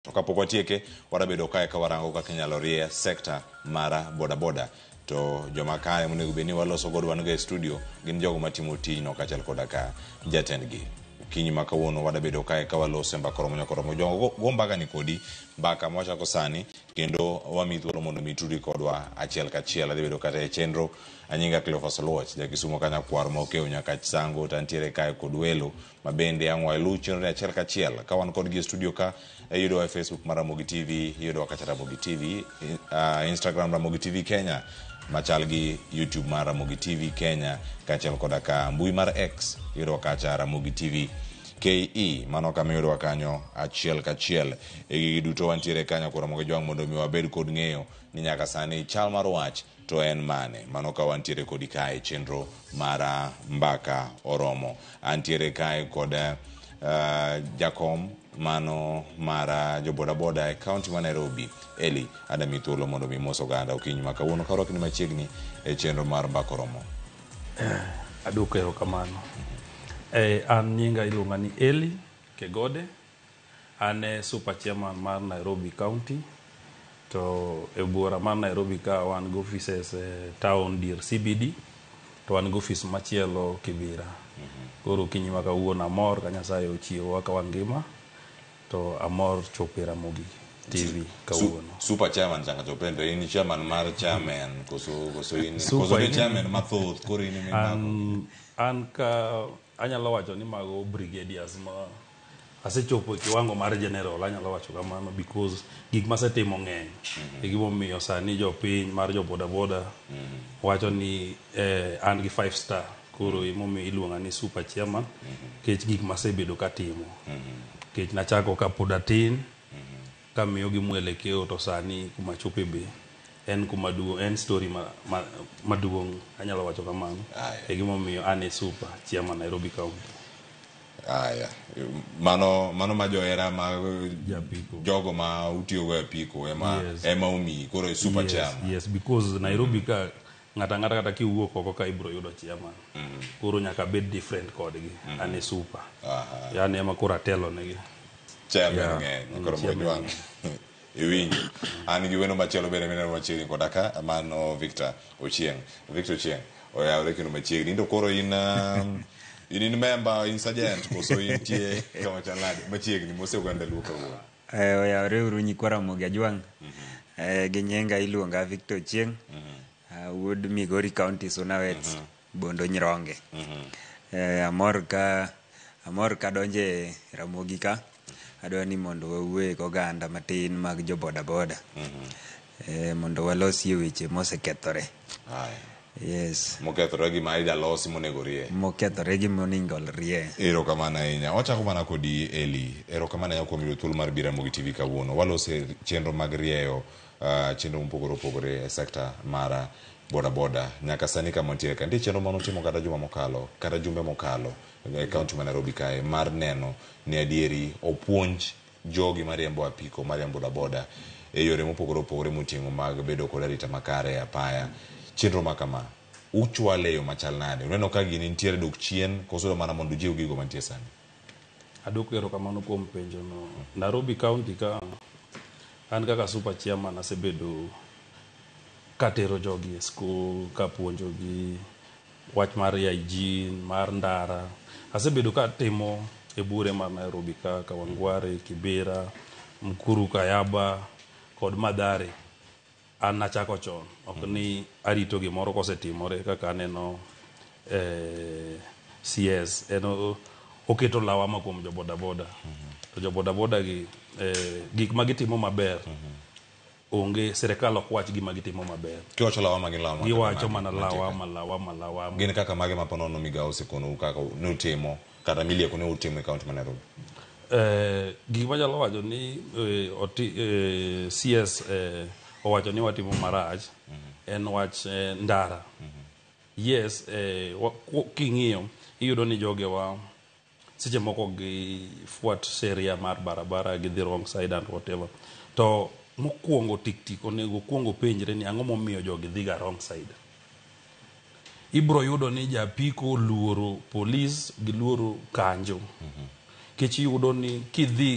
To kapok watieke, wadabedo kae ka warango kaka inyalo rie sekta mara bodaboda. To joma kae monego bed ni waloso godo wan go e studio gin jogo matimo tijno kaachiel koda ka jatendgi. Okinyi ma kawuono wadabedo kae ka waloso mbaka romo jogo go mbaka ni kodi mbaka mwachako sani kendo wami thuolo mondo mitudi kodwa achiel kachiel. Adhi bedo kata e chenro anyinga Cleophas Oluoch jakisumo kanya kwar mokeo nyaka sango tantiere kae kod welo mabende ang'wa ilu chenro achiel kachiel ka wan kodgi e studio ka. Yudo Facebook mar Ramogi TV, yudo kata Ramogi TV, Instagram Ramogi TV Kenya, machal gi YouTube mar Ramogi TV Kenya, kaachiel koda ka mbui mar X yudo kacha Ramogi TV KE. Mano kama yudo kanyo achiel kachiel. Gigi duto wantiere kanyo koro Ramogi jwang' mondo mi wabed kod ng'eyo ni nyaka sani chal mar wach to en mane. Mano ka wantiere kodi kae chenro mara mbaka oromo. Antiere kae kod jakom mano mara jo bodaboda e kaunti ma Nairobi, Eli adami thuolo mondo mi moso ganda okinyi ma kawuono ka rwakni machiegni e chenro mar mbaka oromo. Aduoko erokamano. An nyinga iluonga ni Eli Kegode. An e super chairman mar Nairobi County. To e buora mar Nairobi ka wan go offices town dir CBD. To wan go office machielo Kibera. Koro okinyi ma kawuono amor ka Nyasaye ochiewowa ka wangima. To amor chopo Ramogi TV kawuono. Super chairman changa chopendo in chairman mar chairman koso in ni chairman mathoth koro in min an ka anyalo wacho ni mago brigadiers ma asechopo kiwango mar general anyalo wacho kamano because gik masetimo ng'eny e gimo miyo sani jopiny mar jo bodaboda wacho ni an gi 5 star koro imomiyo iluonga ni super chairman kech gik masebedo katimo kech nachako ka pod atin kamiyo gi mwelekeo to sani kuma chope be en kuma duong' en story maduong' anyalo wacho kamano e gimo miyo an e super chairman Nairobi County. Aya mano ma johera ma jogo ma utiyo go e apiko ema umi koro e super chairman. Yes, because Nairobi ka ngata kata kiwuok oko ka ibro yudo chairman koro nyaka bed different kodgi an e super yani ema koro atelo negi chairman ng'eny koro mojwang' iwinjo. An gi weno machielo bende mineno machiegni koda ka mano Victor Ochieng' oyawre kendo machiegni to koro in member in sergeant koso intie kama chalade machiegni mose uganda luka wuon oyawre uru nyikwa Ramogi Ajwang' gi nyenga iluonga Victor Ochieng' wuod Migori County Sunawet Bondo Nyironge. Amor ka donje Ramogi ka adwa ni mondo wawuoye goganda matin mag jo bodaboda mondo walosie weche mosekethore. Yes. Mokethore gi ma ida losi monego rie. Mokethore gi monego rie. Erokamano ahinya. Wachako mana kodi Eli. Erokamano ahinya kuom yudo thuolo mar biro Ramogi TV kawuono. Walose chenro mag rieyo chenro mopogore e sekta mara bodaboda. Nyaka sani kama ntiere ka. Ndi chenro manotimo kata juma mokalo, kata jumbe mokalo e kaunti ma Nairobi kae mar neno ni adieri opuonj jogi mariembo apiko, mariembo bodaboda e yore mopogore moting'o mag bedo kod arita makare apaya. Chenro makama uchwale yo machal nade? Uneno ka gini ntiere dok chien koso mana mondo jiw gigo mantie sani? Aduoko erokamano kuom penjo no. Nairobi County ka an kaka super chairman asebedo katero jogi e school kapuonjogi wach mar hygiene mar ndara. Asebedo katimo e bure mar Nairobi ka Kawangware, Kibera, Mkuru, Kayaba kod Madhare. An nachako chon ok ni arito gimoro kosetimore kaka aneno CS oketo lawama kuom jo bodaboda to jo bodaboda gi gik magitimo maber onge serikal ok wach gima gitimo maber. Kiwacho lawama giwacho mana lawama gin kaka mage maponono migao sekono kaka nutimo kata milieko ne utimo e kaunti ma Nairobi. Gik manyalo wacho ni CS owacho ni watimo marach en wach ndara. Yes, king'iyo iyudo ni jogewa seche moko gi fuat sheria mar barabara gi the wrong side and whatever. To mokuongo tik onego kuongo penjre ni ang'o momiyo jogi dhiga wrong side. Ibro yudo ni japiko luoro police gi luoro kanjo. Kech yudo ni kidhi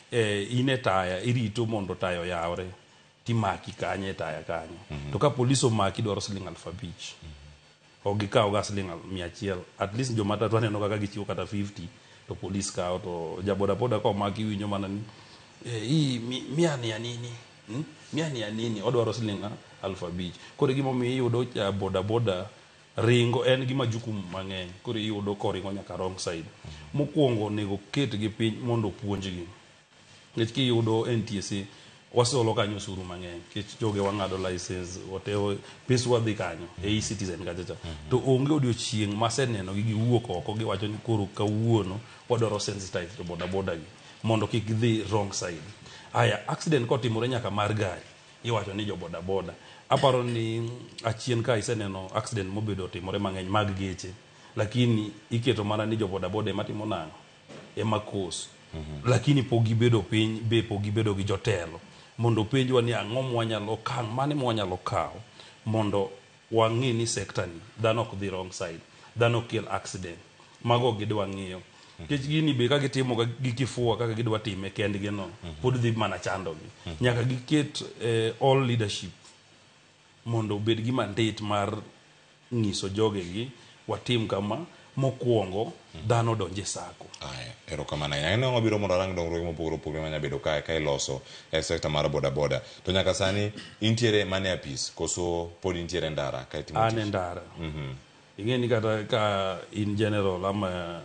in e taya irito mondo taya oyawre timaki kanye taya kanyo to ka polis omaki dwaro siling 5,000 ok gikawo ga siling 100 at least jomatatu aneno kaka gichiwo kata 50 to polis kawo to jabodaboda komaki winjo mana ni hii mia ni ya nini mia ni ya nini odwaro siling 5,000 koro gimomiyo iyudo bodaboda ringo en gima jukumu mang'eny koro iyudo koringo nyaka wrong side mokwongo onego ketgi piny mondo puonjgi nikech kiyudo NTSA wasolo kanyo osuru mang'eny nikech joge wang'ado license whatever pesa wadhi kanyo e-citizen kachacha to onge odiochieng' maseneno gi giwuok oko giwacho ni koro kawuono wadwaro sensitize to bodaboda gi mondo kik gidhi wrong side. Aya accident kotimore nyaka mar gari iwacho ni jo bodaboda aparo ni achien ka iseneno accident mobedo timore mang'eny mag geche lakini iketo mana ni jo bodaboda ema timo nang'o ema kos lakini pok gibedo piny be pok gibedo gi jotelo mondo penjwa ni ang'o mwanyalo kang' mane mwanyalo kawo mondo wang'i ni sekta ni dhano ok dhi wrong side dhano kel accident mago gidwa ng'iyo nikech gini be ka gitimo gi kifua kaka gidwa time kendgi no pod dhi mana chandogi nyaka giket all leadership mondo obed gi mandate mar ng'iso jogegi watim kama mokwongo dhano donje sako. Erokamano ahinya. En ang'o biro mondo arang dongruoge mopogore opogore manya bedo ka iloso e sekta mar bodaboda to nyaka sani intiere mane apis koso pod intiere ndara ka itimo tich? An e ndara. Ing'e ni kata ka in general ama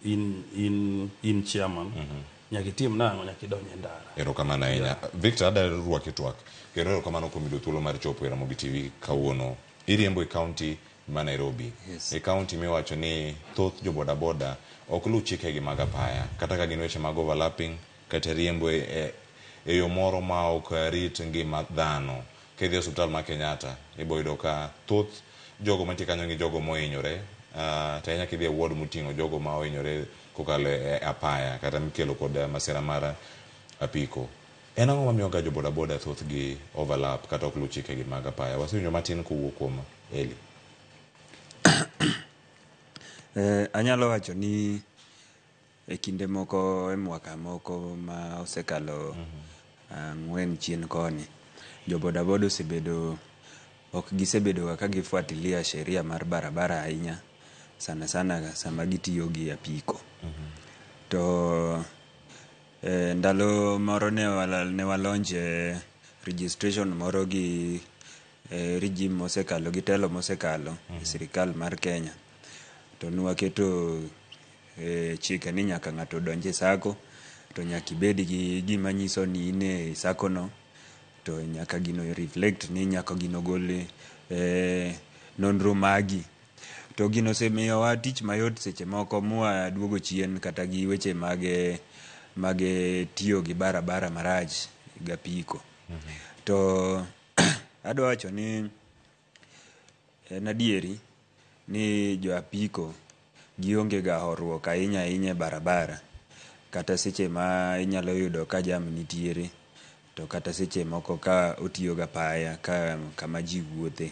in chairman nyaka itim nang'o nyaka idonje ndara. Erokamano ahinya. Victor adar ruaki twak kendo erokamano kuom yudo thuolo mar chopo e Ramogi TV kawuono. Iriembo e kaunti ma Nairobi. Yes. E kaunti miwacho ni thoth jo bodaboda ok lu chikegi mag apaya kata ka gin weche mag overlapping kata riembo e yo moro ma ok rit ngima dhano. Kedhi e osiptal ma Kenyatta iboyudo ka thoth jogo mantie kanyo gi jogo mohinyore to nyaka idhi e ward moting'o jogo ma ohinyore kokalo e apaya kata mikelo kod masira mar apiko. En ang'o mamiyo ga jo bodaboda thoth gi overlap kata ok lu chikegi mag apaya? Wasewinjo matin kowuok kuom Eli. Anyalo wacho ni e kinde moko e mwaka moko ma osekalo 4 chien koni jo bodaboda osebedo ok gisebedo ka gifuatilia sheria mar barabara ahinya sana sana sama gitiyo gi apiko. To ndalo moro ne walonje registration moro gi regime mosekalo gi telo mosekalo e sirikal mar Kenya to nwaketo chike ni nyaka ng'ato donje sako to nyaka ibed gi gima nyiso ni ine sako no to nyaka gino reflect ni nyaka gino gol nonro magi to gino semiyo wa tich mayot seche moko mwa duogo chien kata gi weche mage tiyo gi barabara maraj gapiko. To adwa wacho ni en adieri ni jo apiko gionge ga horuok ahinya e barabara kata seche ma inyalo yudo ka jam nitiere to kata seche moko ka otiyo ga paya kama ji wuothe.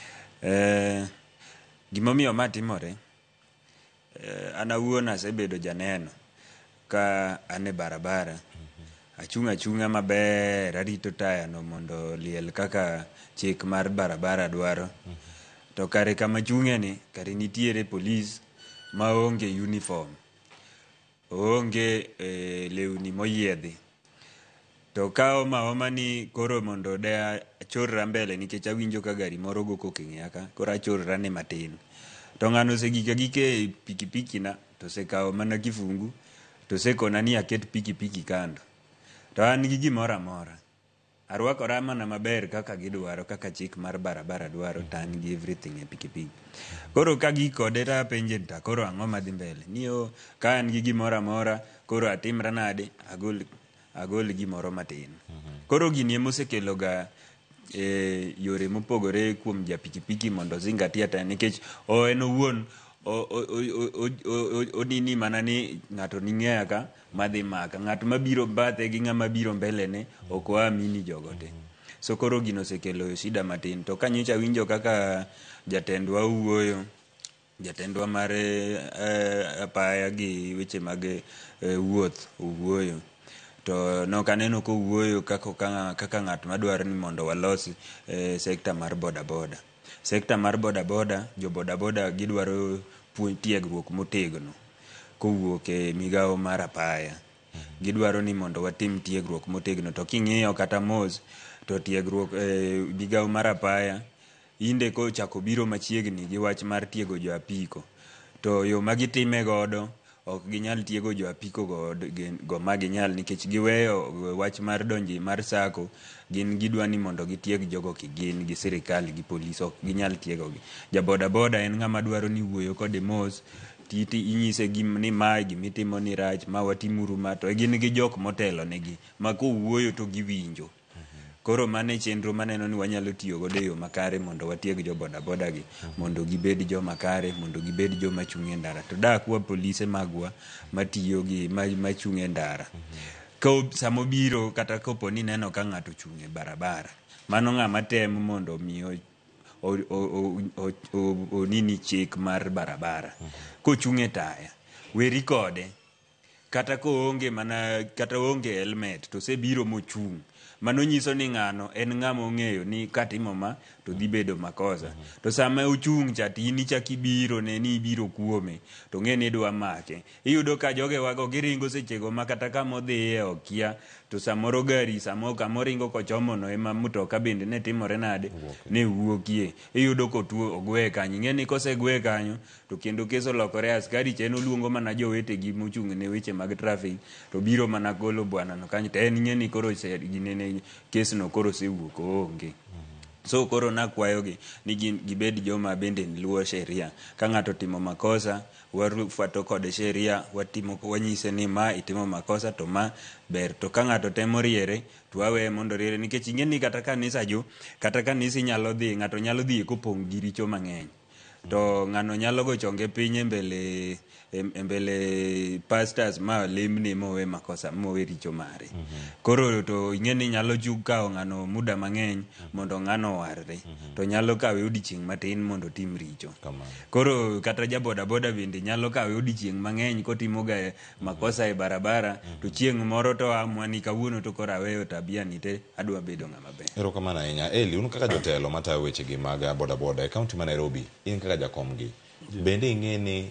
Gimomiyo ma timore an awuon asebedo janeno ka ane barabara achung'a maber arito taya no mondo liel kaka chik mar barabara dwaro to kare kama chung'e ni kare nitiere polis maonge uniform onge lewni moyiedhi to kao maoma ni koro mondo de achorra mbele nikech awinjo ka gari moro go kokeng'e aka koro achorra ne matin to ng'ano segike pikipiki na to sekao mana kifungu to sekona ni aket pikipiki kando to an gi gimoro amora arwakora mana maber kaka gidwaro kaka chik mar barabara dwaro tan gi everything e pikipiki. Koro ka gikode ta penje ta koro ang'o madhi mbele niyo ka an gi gimoro amora koro atimra nade agol gimoro matin. Koro gini emosekelo ga yore mopogore kuom ja pikipiki mondo zingatia ta nikech en owuon onini mana ni ng'ato ning'eya ka madhi maka ng'at mabiro bathe gi ng'ama biro mbele ne ok waamini jogote. So koro gino sekelo shida matin to kanyocha winjo kaka jatendwa wuoyo jatendwa mar apaya gi weche mag wuoth wuoyo to nokaneno kowuoyo kaka ng'at madwaro ni mondo walos sekta mar bodaboda. Sekta mar bodaboda, jo bodaboda gidwaro tiegruok motegno kowuok e migawo mar apaya. Gidwaro ni mondo watim tiegruok motegno, to king'iyo kata mos to tiegruok migawo mar apaya inde kochako biro machiegni gi wach mar tiego jo apiko, to yo magitime godo ok ginyal tiego jo apiko go maginyal, nikech giweyo wach mar donji mar sako. Gin gidwa ni mondo gitieg jogo kigin gi sirikal gi polis, ok ginyal tiegogi. Ja bodaboda en ng'ama dwaro ni wuoyo kode mos, inyise ni mae gimitimo ni rach, ma watimuru ma, to gin gi jok motelo negi ma kowuoyo to giwinjo. Koro mane chenro maneno ni wanyalo tiyo godo e yo makare mondo watieg jo bodaboda gi mondo gibed jo makare, mondo gibed jo machung' e ndara. To dakwa polise magwa matiyo gi machung' e ndara, samobiro kata kopo ni neno ka ng'ato ochung' e barabara, mano ng'ama temo mondo miyo onini chik mar barabara. Kochung' e taya, weri kode, kata onge helmet to sebiro mochung', mano nyiso ni ng'ano en ng'ama ong'eyo ni katimo ma to dhi bedo makosa. To sama ochung' cha tini chaki biro ne ni ibiro kuome, to ng'e ni idwa make. Iyudo ka joge wago giringo sechego ma kata kama odhiye okia, to samoro gari kamoringo kochomono ema mtoka bende ne timore nade, ne wuokie. Iyudo kotuo ogwe kanyo, ng'e ni kosegwe kanyo to kendo keso olokore, askari cheno luongo mana jowetegi mochung' ne weche mag traffic, to biro mana golo bwana no kanyo, to en ng'e ni koro kesno koro sewuok oonge. So koro nakwayogi ni gibed joma bende luwo sheria. Ka ng'ato timo makosa, wafato kode sheria, wanyise ni ma itimo makosa to ma ber. To ka ng'ato temo riere, to wawe mondo riere, nikech ing'e ni kata kanisa nyalo dhi, ng'ato nyalo dhi kopong' gi richo mang'eny. To ng'ano nyalo go chonge piny e mbele pastors ma lemne mowe makosa, mowe richo mare. Koro to ing'e ni nyalo kawo ng'ano muda mang'eny mondo ng'ano warre, to nyalo kawe odiochieng' matin mondo tim richo. Koro kata ja bodaboda bende nyalo kawe odiochieng' mang'eny kotimo ga makosa e barabara, to chieng' moro to amua ni kawuono to koro aweyo tabia ni te, adwa bedo ng'ama ber. Erokamano ahinya. Eli, un kaka jotelo matayo wechegi mag bodaboda e kaunti ma Nairobi, in kaka jakomgi, bende ing'e ni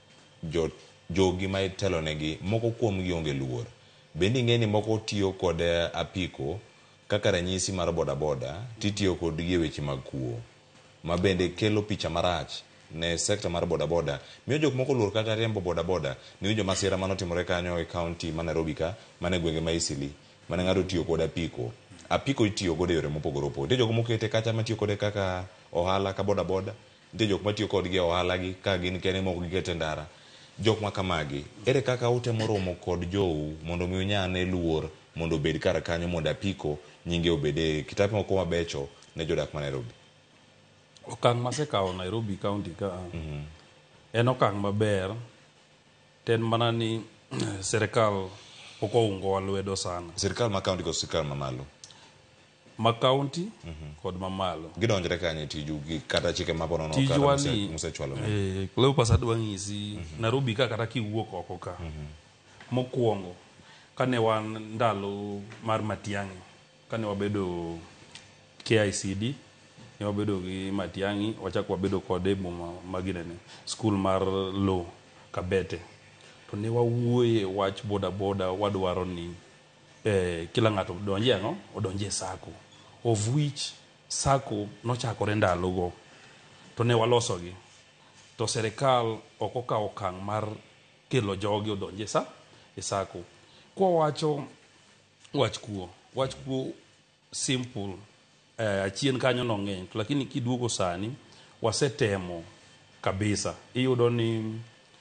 jogi ma itelo negi, moko kuomgi onge luor? Bende ing'e ni moko tiyo kod apiko kaka ranyisi mar bodaboda, titiyo kodgi e weche mag kuo, ma bende kelo picha marach ne sekta mar bodaboda, miyo jok moko luor kata riembo bodaboda. Ni jo masira manotimore kanyo e kaunti ma Nairobi ka, mane gwenge ma Isili, mane ng'ato tiyo kod apiko itiyo godo e yore mopogore opogore. Nitie jok mokete kacha matiyo kode kaka ohala ka bodaboda, nitie jok matiyo kodgi e ohala gi ka gin kene moko gikete ndara. Jok ma kamagi, ere kaka utemo romo kod jou mondo mi unyane luor mondo obed kar kanyo, mondo apiko nyinge obede kitabu moko mabecho ne jodak ma Nairobi? Okang' masekawo Nairobi County ka en okang' maber, ten mana ni serikal pok oungo wa lwedo sana. Sirikal ma kaunti kod sirikal ma malo? Ma kaunti kod ma malo. Gidonjre kanye tiju kata chike mapono no kata musechwalo? Leo pasadwa ng'isi, Nairobi ka kata kiwuok oko ka. Mokwongo, kane wan ndalo mar Matiang'i, kane wabedo KICD, ne wabedo gi Matiang'i, wachak wabedo kode boma maginene, skul mar law Kabete. To ne wawuoye wach bodaboda, wadwaro ni kila ng'ato odonje sako, of which sako nochakore ndalogo, to ne walosogi. To serikal ok okawo okang' mar kelo jogi odonje e sako. Kwa wacho wach kuo simple, achien kanyo no ng'eny, to lakini kiduogo sani wasetemo kabisa. Iyudo ni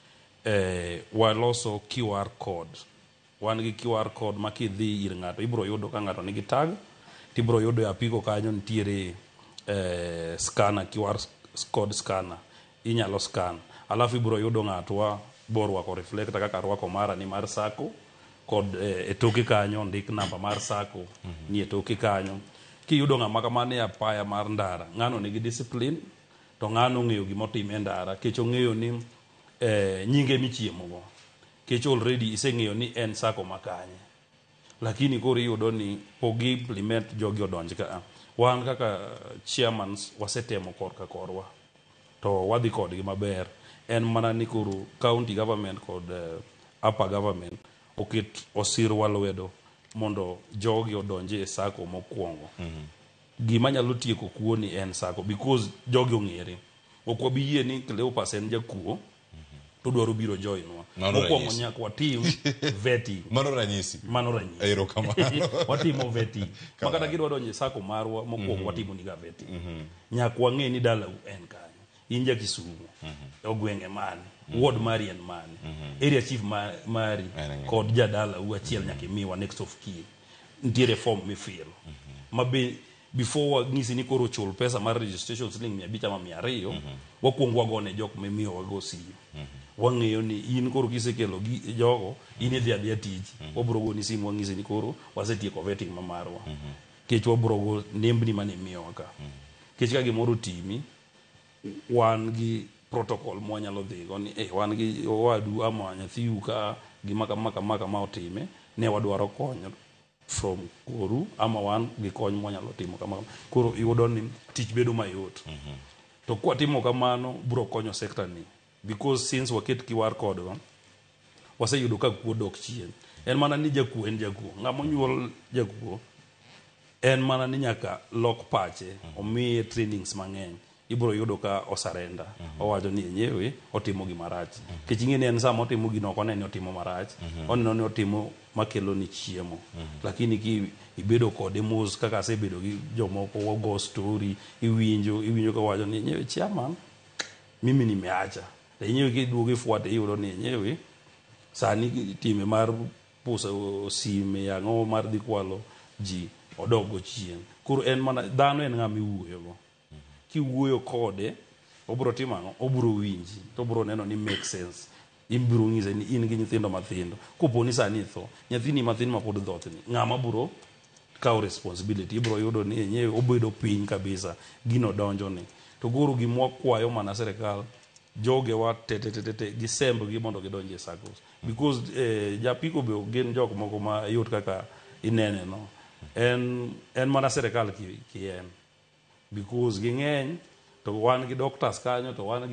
waloso QR code. Wan gi QR code ma kidhi ir ng'ato ibro yudo ka ng'ato nigi tag, tibro yudo e apiko kanyo nitiere scanner, QR code scanner, inyalo scan. Alafu ibro yudo ng'atwa borwako reflector kaka rwako mara ni mar sako, kod e toke kanyo ndik namba mar sako ni e toke kanyo. Kiyudo ng'ama kamane apaya mar ndara, ng'ano nigi discipline, to ng'ano ng'eyo gimotim e ndara, kech ong'eyo ni nyinge michiemogo, kech already iseng'eyo ni en sako makanye. lakini koro iyudo ni pogi implement jogi odonj ka wan kaka chairmans wasetemo korka korwa to wadhi kodgi maber en mana ni koro county government kod upper government oket osirwa lwedo mondo jogi odonje e sako mokwongo gima nyalo tieko kuo ni en sako because jogi ong'ere ok wabi yie ni Cleopas en jakuo to dwaro biro joinwa mokwongo nyaka watim vetting mano ranyisi erokamano watimo vetting makata gidwa donjo e sako marwa mokwongo watimo niga vetting nyaka wang'e ni dalau en kanyo in ja Kisumu ogwenge mane ward mari en mane area chief mari kod jadalau achiel nyaka imiwa next of kin nitiere form mifil mabe before wang'isi ni koro chul pesa mar registration siling 500 ama 200 wakwongo wagone jok mimiyo wago simu wang'eyo ni in koro kisekelo jogo in idhi adhiya tiji wabro goni simu wang'isi ni koro wasetieko vetting mamarwa kech wabro go nembni mane miyowa ka kech ka gimoro timi wan gi protocol mwanyalo dhigo ni wan gi owadu ama nyathiu ka gima kama otime ne wadwaro konyo from koru ama wan gi kony mwanyalo timo kama koro iyudo ni tich bedo mayot to kwa timo kamano bro konyo sector ni because since waket kiwar kodwa waseyudo ka kuo dok chien en mana ni jakuo en jakuo ng'ama nyuol jakuo en mana ni nyaka lok pache omiye trainings mang'eny ibro yudo ka osarenda owacho ni yenyewe otimo gima rach kech ing'eni en sama otimo gino ok one ni otimo marach oneno ni otimo makelo ni chiemo lakini ki ibedo kode mos kaka asebedo gi jomoko wago story iwinjo ka wacho ni yenyewe chairman mimi nimeacha yenyewe kiduogo ifuate iyudo ni yenyewe sani time mar puso sime yang'o mar dhi kwalo ji odogo chien koro en mana dhano en ng'ama iwuoyogo kiwuoyo kode obro timo ang'o obro winji to obro neno ni make sense ibro ng'ise ni in gi nyithindo mathindo koponi sani itho nyathini mathin ma pod dhothni ng'ama bro kawo responsibility ibro yudo ni yenyewe obedo piny kabisa gino donjo ni to goro gimwa kwayo mana serikal jogewa te gisembgi mondo gidonje SACCOs because japiko be gin jok moko ma yot kaka inene no en mana serikal kien because ging'eny to wan gi doctors kanyo to wan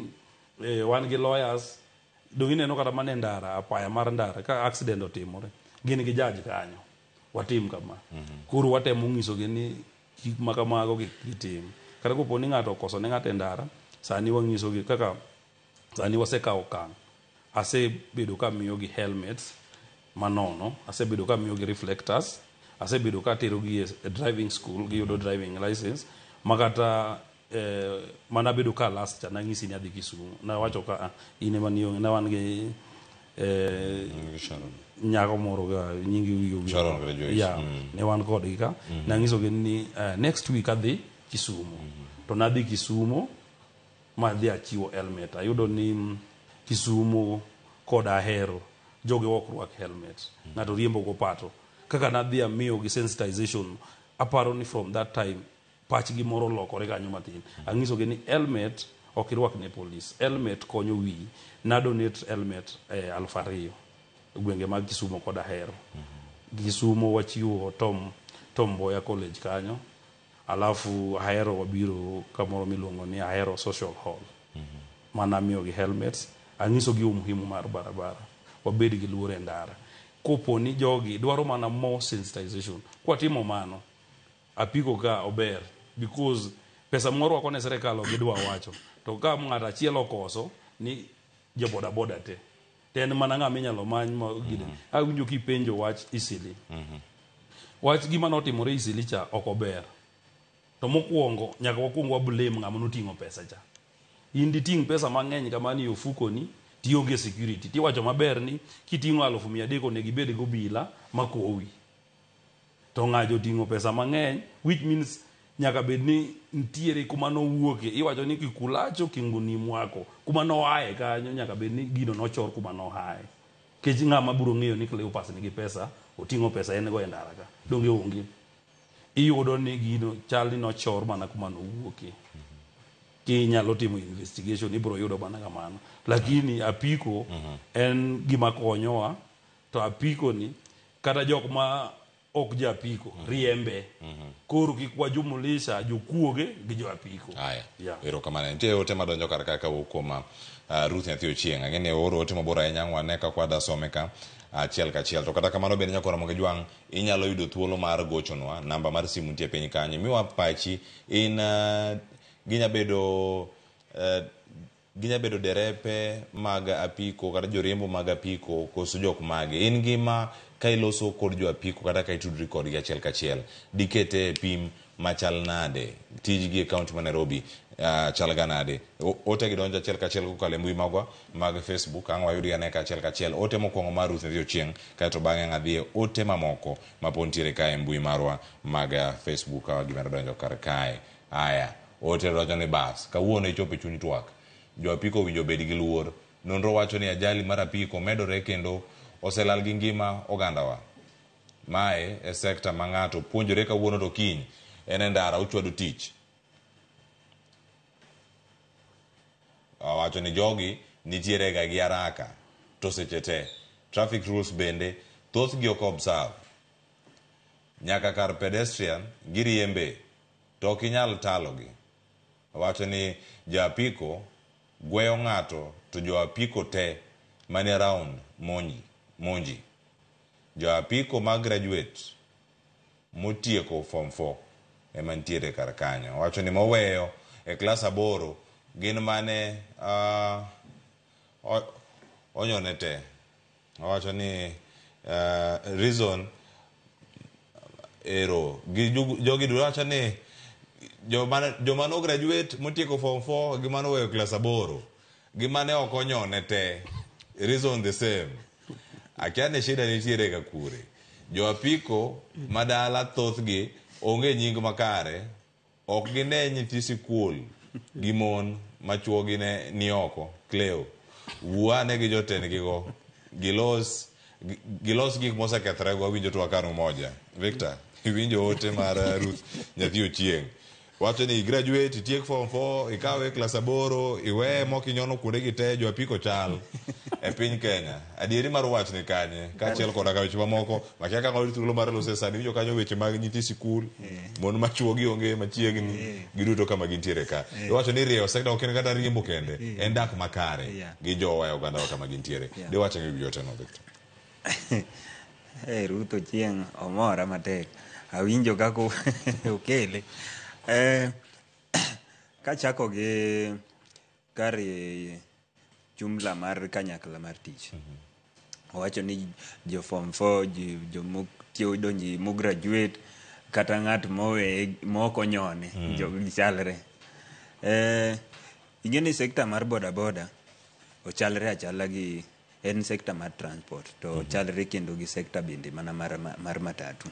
gi lawyers do gineno kata mane ndara apaya mar ndara ka accident otimore gin gi judge kanyo watim kama koro watemo ng'isogi ni gik makamago gitim kata kopo ni ng'ato okoso ne ng'ato e ndara sani wang'isogi kaka sani wasekawo okang' asebedo ka miyogi helmets manono asebedo ka miyogi reflectors asebedo ka terogi e driving school giyudo driving license makata mana bedo ka last cha nang'isi ni adhi Kisumu na wacho ka ine maniyo na wan gi nyako moro ga nyingi wiyo ya ne wan kodgi ka nang'isogi ni next week adhi Kisumu to nadhi Kisumu madhi achiwo helmet ayudo ni Kisumu kod Ahero joge ok rwak helmet ng'ato riembo go pato kaka nadhi amiyo gi sensitization aparo ni from that time pachgi moro lokore kanyo matin ang'isogi ni helmet ok irwak ne police helmet konyo wi na donate helmet 2,000 gwenge mag Kisumu kod Ahero Kisumu wachiwo Tom Mboya College kanyo alafu Ahero wabiro kamoro miluongo ni Ahero Social Hall mana miyo gi helmets ang'isogi umuhimu mar barabara wabed gi luore ndara kopo ni jogi dwaro mana more sensitization kwa timo mano apiko ka ober because pesa moro akone serikal gidwa wacho to ka ng'ato achiel okoso ni jo boda boda te en mana ng'ama inyalo many ma gide awinjo kipenjo wach Isili wach gima notimore Isili cha ok ober to mokwongo nyaka wakwongo wablame ng'ama noting'o pesa cha in diting pesa mang'eny kamani e ofukoni tionge security tiwacho maber ni kiting'o 300 onego ibed go bila makowi to ng'ajo ting'o pesa mang'eny which means nyaka bed ni ntiere kuma nowuoke iwacho ni kikulacho kinguni mwako kuma noaye kanyo nyaka bed ni gino nochor kuma noaye kech ng'ama biro ng'eyo ni Cleopas nigi pesa oting'o pesa en go e ndara ka donge onge iyudo ni gino chal ni nochor mana kuma nowuoke kinyalo timo investigation ibro yudo mana kamano lakini apiko en gima konyowa to apiko ni kata jok ma ok jo apiko riembe koro kik wajumulisha jokuoge gi jo apiko. Haya, Yeah. erokamano. Nitie ote madonjo kar ka kawuok kuom Ruth Nyathi Ochieng'. Ang'eni oro ote mabor ahinya ng'wane ka kwada some ka achiel kachiel. To kata kamano bende nyakoro Ramogi Jwang' inyalo yudo thuolo mar gochonwa. Namba mar simu nitie piny kanyo. Miwa pachi in ginyabedo derepe mag apiko kata joriembo mag apiko koso jok mage. In gima ka iloso kod jo apiko kata ka itudri kodgi achiel kachiel, dikete pim machal nade, tijgi e kaunti ma Nairobi chal ga nade. Ote gi donjo achiel kachiel kokalo e mbui magwa mag Facebook, ang' wayudi ane ka achiel kachiel. Ote mokwongo mar Ruth Nyathi Ochieng', kaeto bang'e ng'adhi e ote mamoko mapod ntiere kae e mbui marwa mag Facebook gima donjo kar kae. Aya, ote donjo ni bas kawuono ichopo e chuny twak. Jo apiko winjo bed gi luor. Nonro wacho ni ajali mar apiko medore kendo oselal gi ngima ogandawa. Mae e sekta ma ng'ato puonjore kawuono to kiny en e ndara ochwado tich. Wacho ni jogi nitiere ga gi haraka to seche te. Traffic rules bende thoth gi ok observe. Nyaka kar pedestrian giriembe to ok inyal talogi. Wacho ni jo apiko gweyo ng'ato to jo apiko te mani around monji. Jo apiko ma graduate motieko form 4 ema ntiere kar kanyo. Wacho ni moweyo e klas 8 gin mane onyone te. Wacho ni reason ero jogi duto wacho ni joma no graduate motieko form 4 gi mano weyo klas 8 gi mane ok onyone te, reason the same. Akia ne shida nitiere ga kure. Jo apiko madala thothgi onge nying makare, ok gine nyithi sikul gi mon machuogi ne ni oko Cleo. Wuane gi jotendgi go gilos gik mosekethre go winjo to akano moja. Victor, winjo ote mar Ruth Nyathi Ochieng'. Wacho ni graduate tiek form 4 ikawe klas 8 iwe mok inyono kuonde gi te jo apiko chal e piny Kenya. Adieri mar wach ni kanye kaachiel koda ka weche mamoko makia ka ng'ol thuolo mar lose sani winjo kanyo weche mag nyithi sikul mon machuogi onge machiegni giduto kama gintiere ka. Wacho ni rieyo sekta ok en kata riembo kende, en dak makare gi jowa e oganda kama gintiere. De wacho ni wiyote no Victor. Ruth Ochieng' omora matek. Awinjo kako okele. Kachako gi kare jumla mar kanyakla mar tich. Owacho ni jo form 4, jo moktiyo donji mo graduate kata ng'at moko nyone jo gichalre. Ingeni sekta mar boda boda ochalre achala gi en sekta mar transport to chalre kendo gi sekta bende mana mar matatu.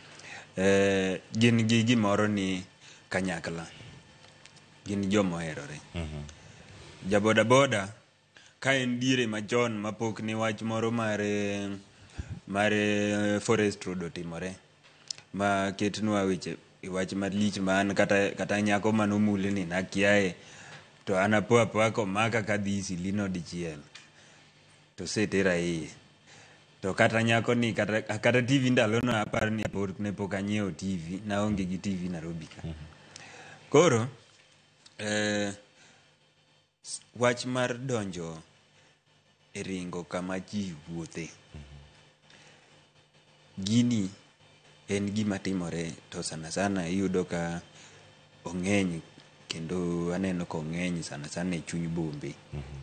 Gin gi gimoro ni kanyakla, gin jomo herore. Ja boda boda ka en diere machon mapok ni wach moro mare forest road otimore ma ketnwa wach malich man kata nyako manomule ni nakiae to anapo apako maka kadhi silino dichiel to setera iye to kata nyako ni kata TV ndalo no apar ni ne pok anyiewo TV naonge gi TV Nairobi ka. Koro wach mar donjo e ringo kama ji wuothe gini en gima timore to sana iyudo ka ong'eny kendo aneno ko ng'eny sana e chuny bombe.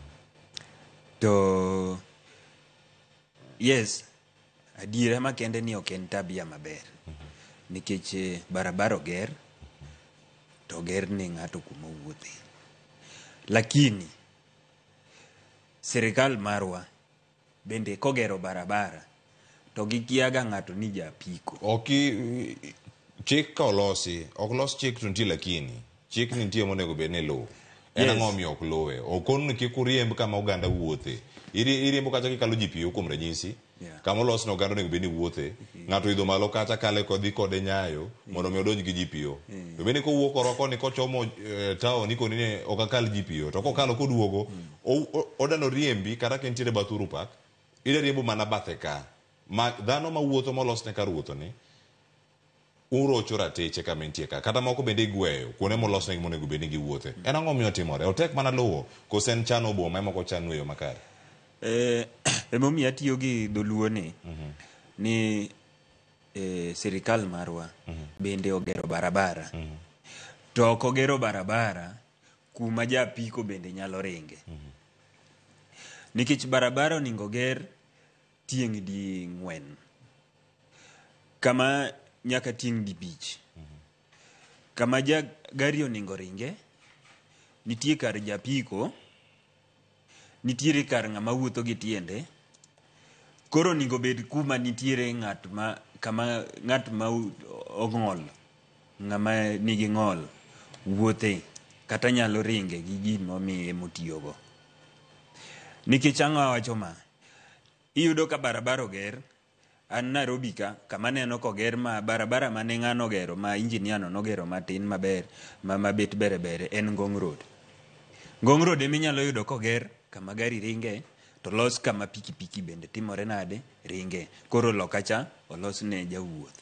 To yes, adiera makende ni ok en tabia maber nikech barabara oger to ger ne ng'ato kuma wuothe, lakini serikal marwa bende kogero barabara to gikiaga ng'ato ni ja apiko. Chik ka olosi, ok los chik to nitie lakini chik nitie monego bed ni luwo. En ang'o miyo ok luwe? Okon ni kik uriemb kama oganda wuothe. Iriembo kata kikalo GPO kuom ranyisi. Kama olos no oganda onego bed ni wuothe. Ng'ato idho malo kata kale kodhi kode Nyayo mondo mi odonj gi GPO. To bende kowuok oko ni kochomo town ikoni ni ok akal GPO. To kokalo koduogo odano riembi kata ka nitiere Bathuru Park. Ida riembo mana bathe ka. dhano mawuotho molosne kar wuotho ni urocho rateche kama intie ka kata moko bende igweyo kuonde molosne monego bed ni giwuothe. En ang'o miyo timore? Otek mana luwo kose en chano boma ema ok chan weyo makare? Emomiyo atiyo gi dholuo ni sirikal marwa bende ogero barabara, to ok ogero barabara kuma ja apiko bende nyalo ringe, nikech barabara oningo ger tieng' di 4 kama nyaka tieng' di 5 kama ja gari oningo ringe nitie kar ja apiko, nitiere kar ng'ama wuotho gi tiende. Koro oningo bed kuma nitiere ng'at ma ong'ol, ng'ama nigi ng'ol wuothe kata nyalo ringe gi gino miye motiyogo. Nikech ang'o awacho ma, iyudo ka barabara oger, an Nairobi ka kama neno koger ma barabara mane ng'ano ogero ma injinia no nogero matin maber mabet bere bere en Ngong Road. Ngong Road eminyalo yudo koger kama gari ringe, to los kama pikipiki bende timore nade ringe. Koro lokacha olos ne jawuoth.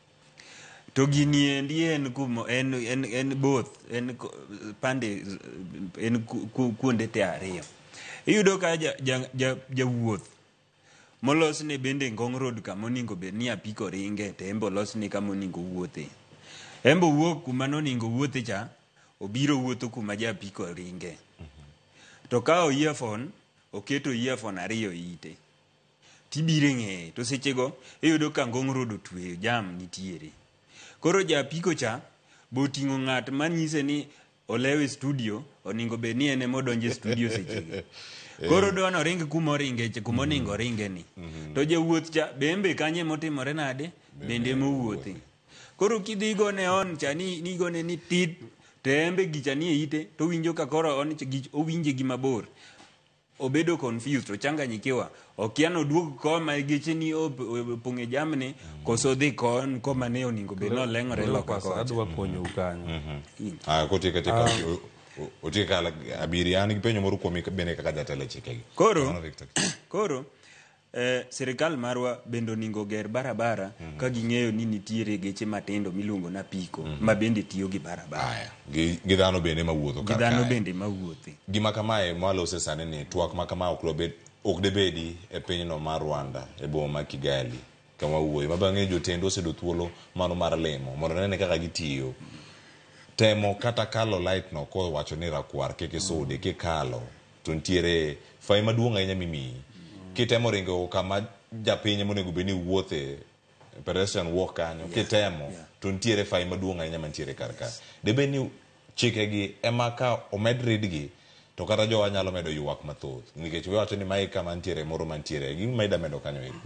To gini endi en kumo en both en pande en kuonde te ariyo. Iyudo ka jawuoth molos ne bende Ngong Road kama oningo bed ni apiko ringe, to embo los ne kama oningo wuothe. Embo wuok kuma noningo wuothe cha, obiro wuotho kuma ja apiko ringe. To kao earphone, oketo earphone 2 ite, tibire ng'eye, to sechego iyudo ka Ngong Road otweyo, jam nitiere. Koro ja apiko cha boting'o ng'at manyise ni olewe studio, oningo bed ni ene modonje studio sechego. Koro dono ring kuma oringe kuma oningo ringe ni. To jawuoth cha bembe kanye motimore nade bende mowuothe. Koro kidhigo ne on cha ni gone ni tit, to embe gicha ni ite, to winjo ka koro on owinje gi mabor. Obedo confused, to changanyikiwa, okiano duog koma geche ni opong'e jamni, koso dhi kon koma ne oningo bed no leng'ore loka kocha. Adwa konyo ukanyo. Kotika otika abiria an gi penjo moro kuom bende kaka jatelo chikegi. Koro sirikal marwa bende oningo ger barabara ka ging'eyo ni nitiere geche matindo miluongo na apiko ma bende tiyo gi barabara. Gi dhano bende mawuotho kar kae. Gi dhano bende mawuothe. Gima kamae mwalose sani ni twak ma kama ok debedi e pinyno mar Rwanda, e boma ma Kigali kama wuoyi ma bang'e jotendo osedo thuolo mano mar lemo mondo nene kaka gitiyo. Temo kata kalo light no ko wacho ni rakwar keke sode kikalo to nitiere fai maduong' ahinya mimiyi. Kitemo ringo kama japiny monego bed ni wuothe pedestrian walk kanyo, kitemo to nitiere fai maduong' ahinya mantiere kar ka. Debed ni chikegi ema ka omed ridgi, to kata jowa nyalo medo ywak mathoth, nikech wacho ni mai kama ntiere moro mantiere gima ida medo kanyo iri.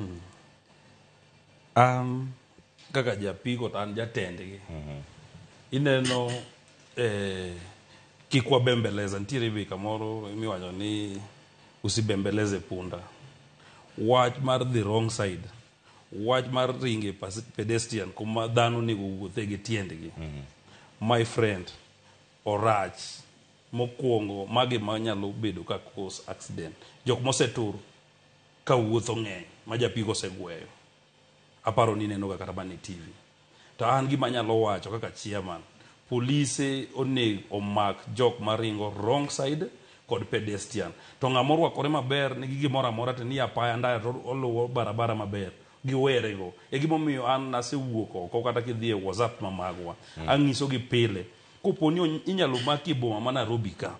Kaka japiko to an jatendgi. Ineno kik wabembeleza, nitiere be kamoro miwacho ni usibembeleze punda. Wach mar the wrong side, wach mar ringe pedestrian kuma dhano nego wuothe gi tiendgi, my friend, orach. Mokwongo magi manyalo bedo ka cause accident, jok mosetur ka wuotho ng'eny ma japiko osegweyo, aparo ni neno kata bane TV. To an gima nyalo wacho kaka chairman, polise onego omak jok maringo wrong side kod pedestrian. To ng'ama orwakore maber nigi gimoro amora to ni apaya ndaya to oluwo barabara maber giwerego. E gimomiyo an nasewuok oko kata kidhi e WhatsApp mamagwa, ang'iso gi pile, koponi inyalo maki boma ma Nairobi ka,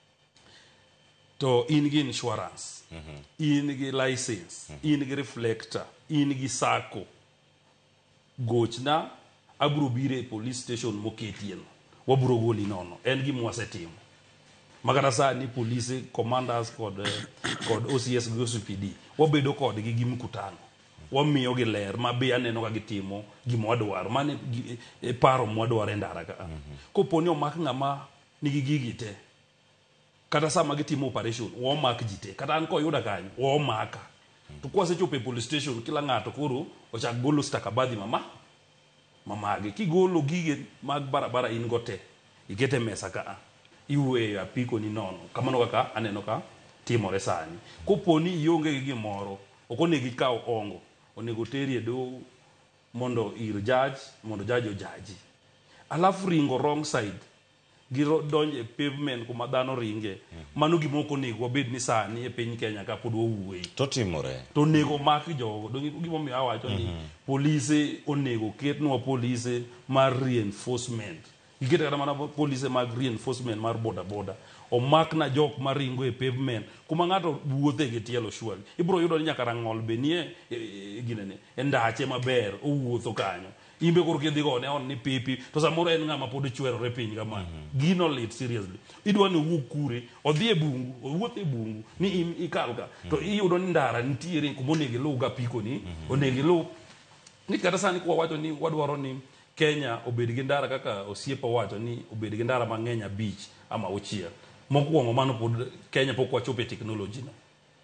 to in gi insurance, in gi license, in gi reflector, in gi sako, gochna, abro bire police station moketien, wabro goli nono. En gima wasetimo. Makata sani polise, commanders kod OCS GSPD wabedo kodgi gi mkutano, wamiyo gi ler mabe aneno ka gitimo gima wadwaro, mane paro mwadwaro e ndara ka. Koponi omak ng'ama nigi gigi te, kata sama gitimo operation wamak ji te, kata an koyuda kanyo wamaka. To kwasechopo e police station, kila ng'ato koro ochak golo stakabadhi mamage. Kigolo gige mag barabara in go te, ikete mesa ka, iweyo apiko ni nono, kamano kaka aneno ka timore sani. Koponi ionge gi gimoro, ok onego ikaw ongo, onego teri e do mondo ir judge mondo judge ojaji alafu ringo wrong side giro donje e pavement kuma dhano ringe mano gimoko onego wabed ni sani e piny Kenya ka pod wawuoyi to timore to onego mak jogo donge gimomiyo awacho ni polise onego ketnwa polise mar reinforcement gikete kata mana polise mag reinforcement mar boda omak na jok maringo e pavement kuma ng'ato wuothe gi tielo shwali ibro yudo ni nyaka rang'ol benie ginene e ndache maber owuotho kanyo imbe kor kidhi gone on ni pipi to samoro en ng'ama pod chwerore piny kama gino lit seriously idwa ni owuok kure odhi e bungu owuotho e bungu ni ikal ka to iyudo ni ndara nitiere kuma onego iluw ga piko ni onego iluw ni kata sani kwa wacho ni wadwaro ni Kenya obed gi ndara kaka osiepa wacho ni obed gi ndara mang'eny abich ama auchiel mokwongo mano pod Kenya pok wachopo e technology no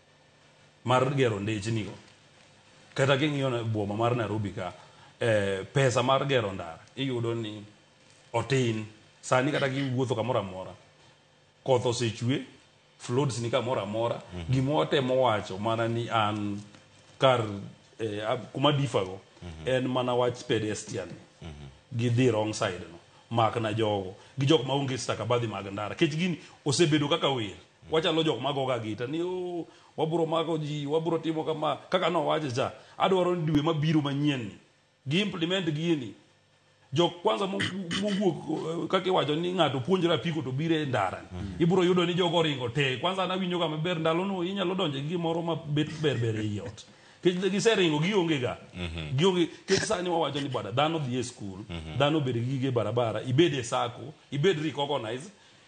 mar gero ndechni go kata king'iyo na boma mar Nairobi ka pesa mar gero ndara iyudo ni otin sani kata giwuotho kamoro amora koth osechwe floods ni kamoro amora gimotemo wacho mana ni an kar kuma difago en mana wach pedestrian gidhi wrong side no mak na jogo gi jok maonge stakabadhi mag ndara kech gini osebedo kaka wer wachalo jok magoga gita ni waburo mako ji waburo timo kama kaka no wache cha adwaro ni dwe mabiro manyien gi implement gini jok kwanza mowuok kaka wacho ni ng'ato puonjra piko to bire ndara ibro yudo ni jogo ringo te kwanza na winjo kama ber ndalo no inyalo donje gi moro ma bet ber e yot giseringo gionge ga gionge sani wawacho ni bada dhano dhi e school dhano bed gige barabara ibed e sako ibed recognize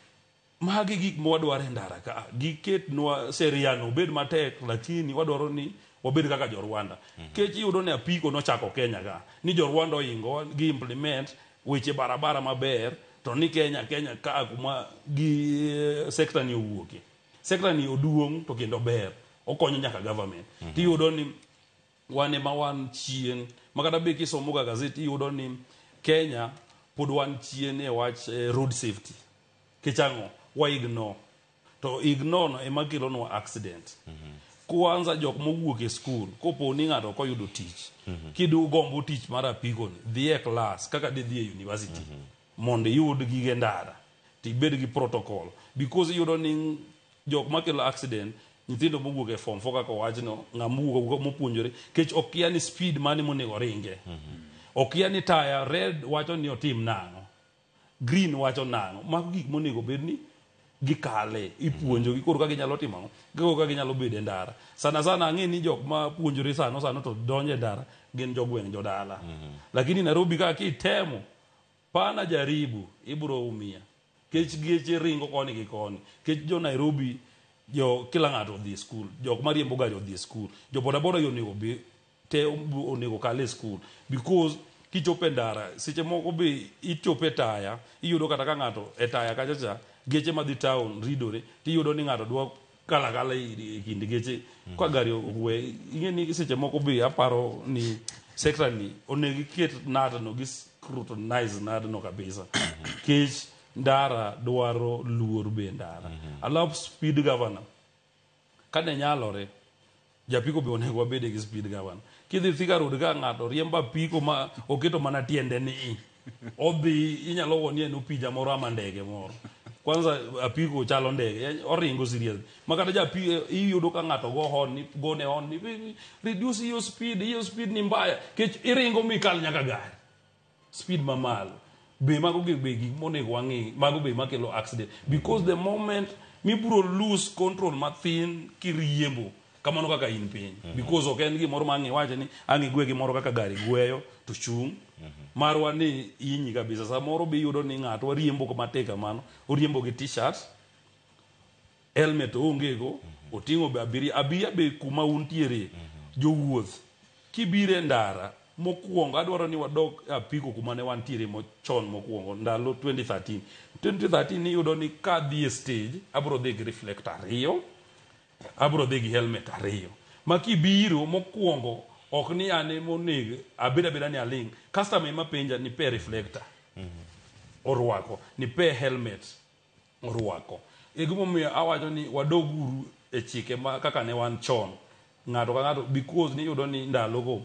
magi gik mwadwaro e ndara ka giketnwa sheria no bed matek lakini wadwaro ni wabed kaka jo-Rwanda kech iyudo ni apiko nochako Kenya ka ni jo-Rwanda oingo gi implement weche barabara maber to ni Kenya ka kuma gi sekta ni owuoke sekta ni oduong to kendo ber okonyo nyaka government tiyudo ni wane ma wan chien makata be kisomo ga gazeti iyudo ni Kenya pod wan chien e wach road safety kichango wa ignore to ignore no ema kelo no accident kwanza jok mowuok e school kopo ni ng'ato koyudo tich kidu gombo tich mar apiko dhi e class kaka dhi e university mondo yud gige ndara tibed gi protocol because iyudo ni jok makelo accident nyithindo mowuok e form 4 kaka wachno ng'amugo mopuonjore kech okia ni speed mane monego ringe okia ni taya red wacho ni otim nang'o green wacho nang'o mago gik monego bedni gikale ipuonjo gikoro ka ginyalo timo gigo ka ginyalo bede ndara sana ang'e ni jok ma puonjore sano to donje ndara gin jogweng' jodala lakini Nairobi ka kitemo pana jaribu ibro umia kech geche ringo koni gi koni kech jo Nairobi jo kila ng'ato dhi school jok mariembo gari odhi school jo bodaboda onego be te onego kale school because kichope ndara seche moko be ichope taya iyudo kata ka ng'ato e taya kacha geche madhi town ridore tiyudo ni ng'ato dwa kala e kind geche kwa gari owe ing'eni seche moko be aparo ni sekta ni onego ket nadno gi scrutinize nadno kabisa kech ndara dwaro luor be ndara alap speed governor kane nyalore japiko be onego wabede gi speed governor kidhi Thika Road ka ng'ato riemba piko ma oketo mana tiende ni odhi inyalo wonie no pija moro ama ndege moro kwanza apiko chalo ndege oringo serious makata japiko iyudo ka ng'ato go horn ni gone on ni reduce your speed ni mbaya kech iringo mikal nyaka gari speed mamalo be mago be gik monego wang'e mago be makelo accident because the moment mibro lose control mathin kiriembo kamano kaka in piny because ok en gimoro ma ang'e wacho ni ang'e gwe gimoro kaka gari gweyo to chung marwa ni inyi kabisa samoro be yudo ni ng'ato wariembo kama tek kamano oriembo gi t-shirt helmet onge go oting'o be abiria be kuma untiere jowuoth kibire ndara mokwongo adwaro ni wadok apiko kuma ne wantiere mochon mokwongo ndalo 2013 ni yudo ni ka dhi e stage abro dhi gi reflector ariyo abro dhi gi helmet ariyo makibiro mokwongo ok ni ane monego abeda ni aling customer ema penja ni pe reflector orwako ni pe helmet orwako egimomiyo awacho ni wadoguru e chike ma kaka ne wan chon ng'ato ka ng'ato because ni yudo ni ndalogo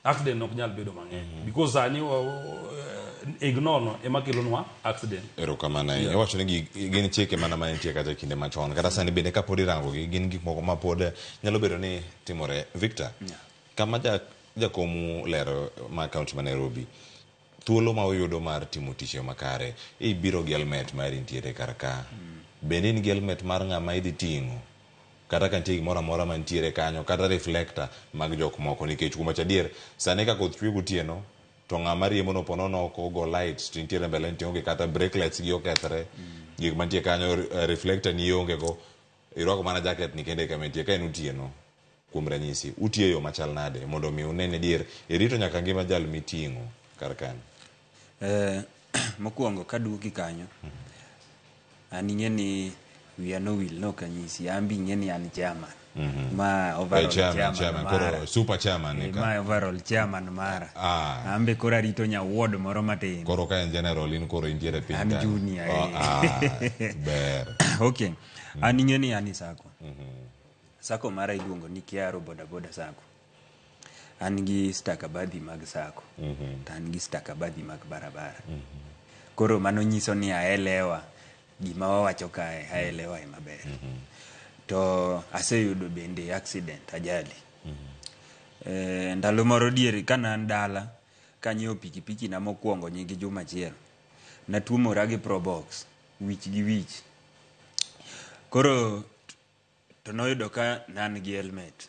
accident ok nyal bedo mang'eny because sani ignore no ema kelonwa accident. Erokamano ahinya. Iwacho ni gin chike mana manitie kata kinde machon kata sani bende kapod irangogi gin gik moko mapod nyalo bedo ni timore. Victor, kama jakomu lero ma kaunti ma Nairobi, thuolo ma uyudo mar timo tich makare, ibiro gi helmet mari nitiere kar ka. Bende in gi helmet mar ng'ama idhi ting'o kata ka nitie gimoro amora mantiere kanyo kata reflector mag jok moko, nikech kuom adier sani ka koth chwe gotieno to ng'ama riembo no ponono ok ogo light to nitiere mbele ni onge kata brake lights gi okethre, gik mantie kanyo reflector ni onge go, irwako mana jacket ni kende kama nitie ka en otieno. Kuom ranyisi utiyo yo machal nade mondo mi unene dier irito nyaka ngima jal miting'o kar kan? Mokwongo kaduoki kanyo, an ing'e ni wiya no wil no kanyisi, ambi ing'e ni an chairman ma overall chairman koro super chairman ni ma overall chairman mara. Ambe koro arito nya ward moro matin. Koro ka en general in koro intiere piny an junior. Ber. Okay. An ing'e ni an sako. Sako mara iluongo ni Kiaro Boda Boda Sako. An gi stakabadhi mag sako. An gi stakabadhi mag barabara. Koro mano nyiso ni aelewa gima wawacho kae, aelewa maber. To aseyudo bende accident, ajali. Ndalo moro diere kana an dala kanyo pikipiki na mokwongo nyigi juma achiel, natuomora gi probox wich gi wich. Koro to noyudo ka nan gi helmet.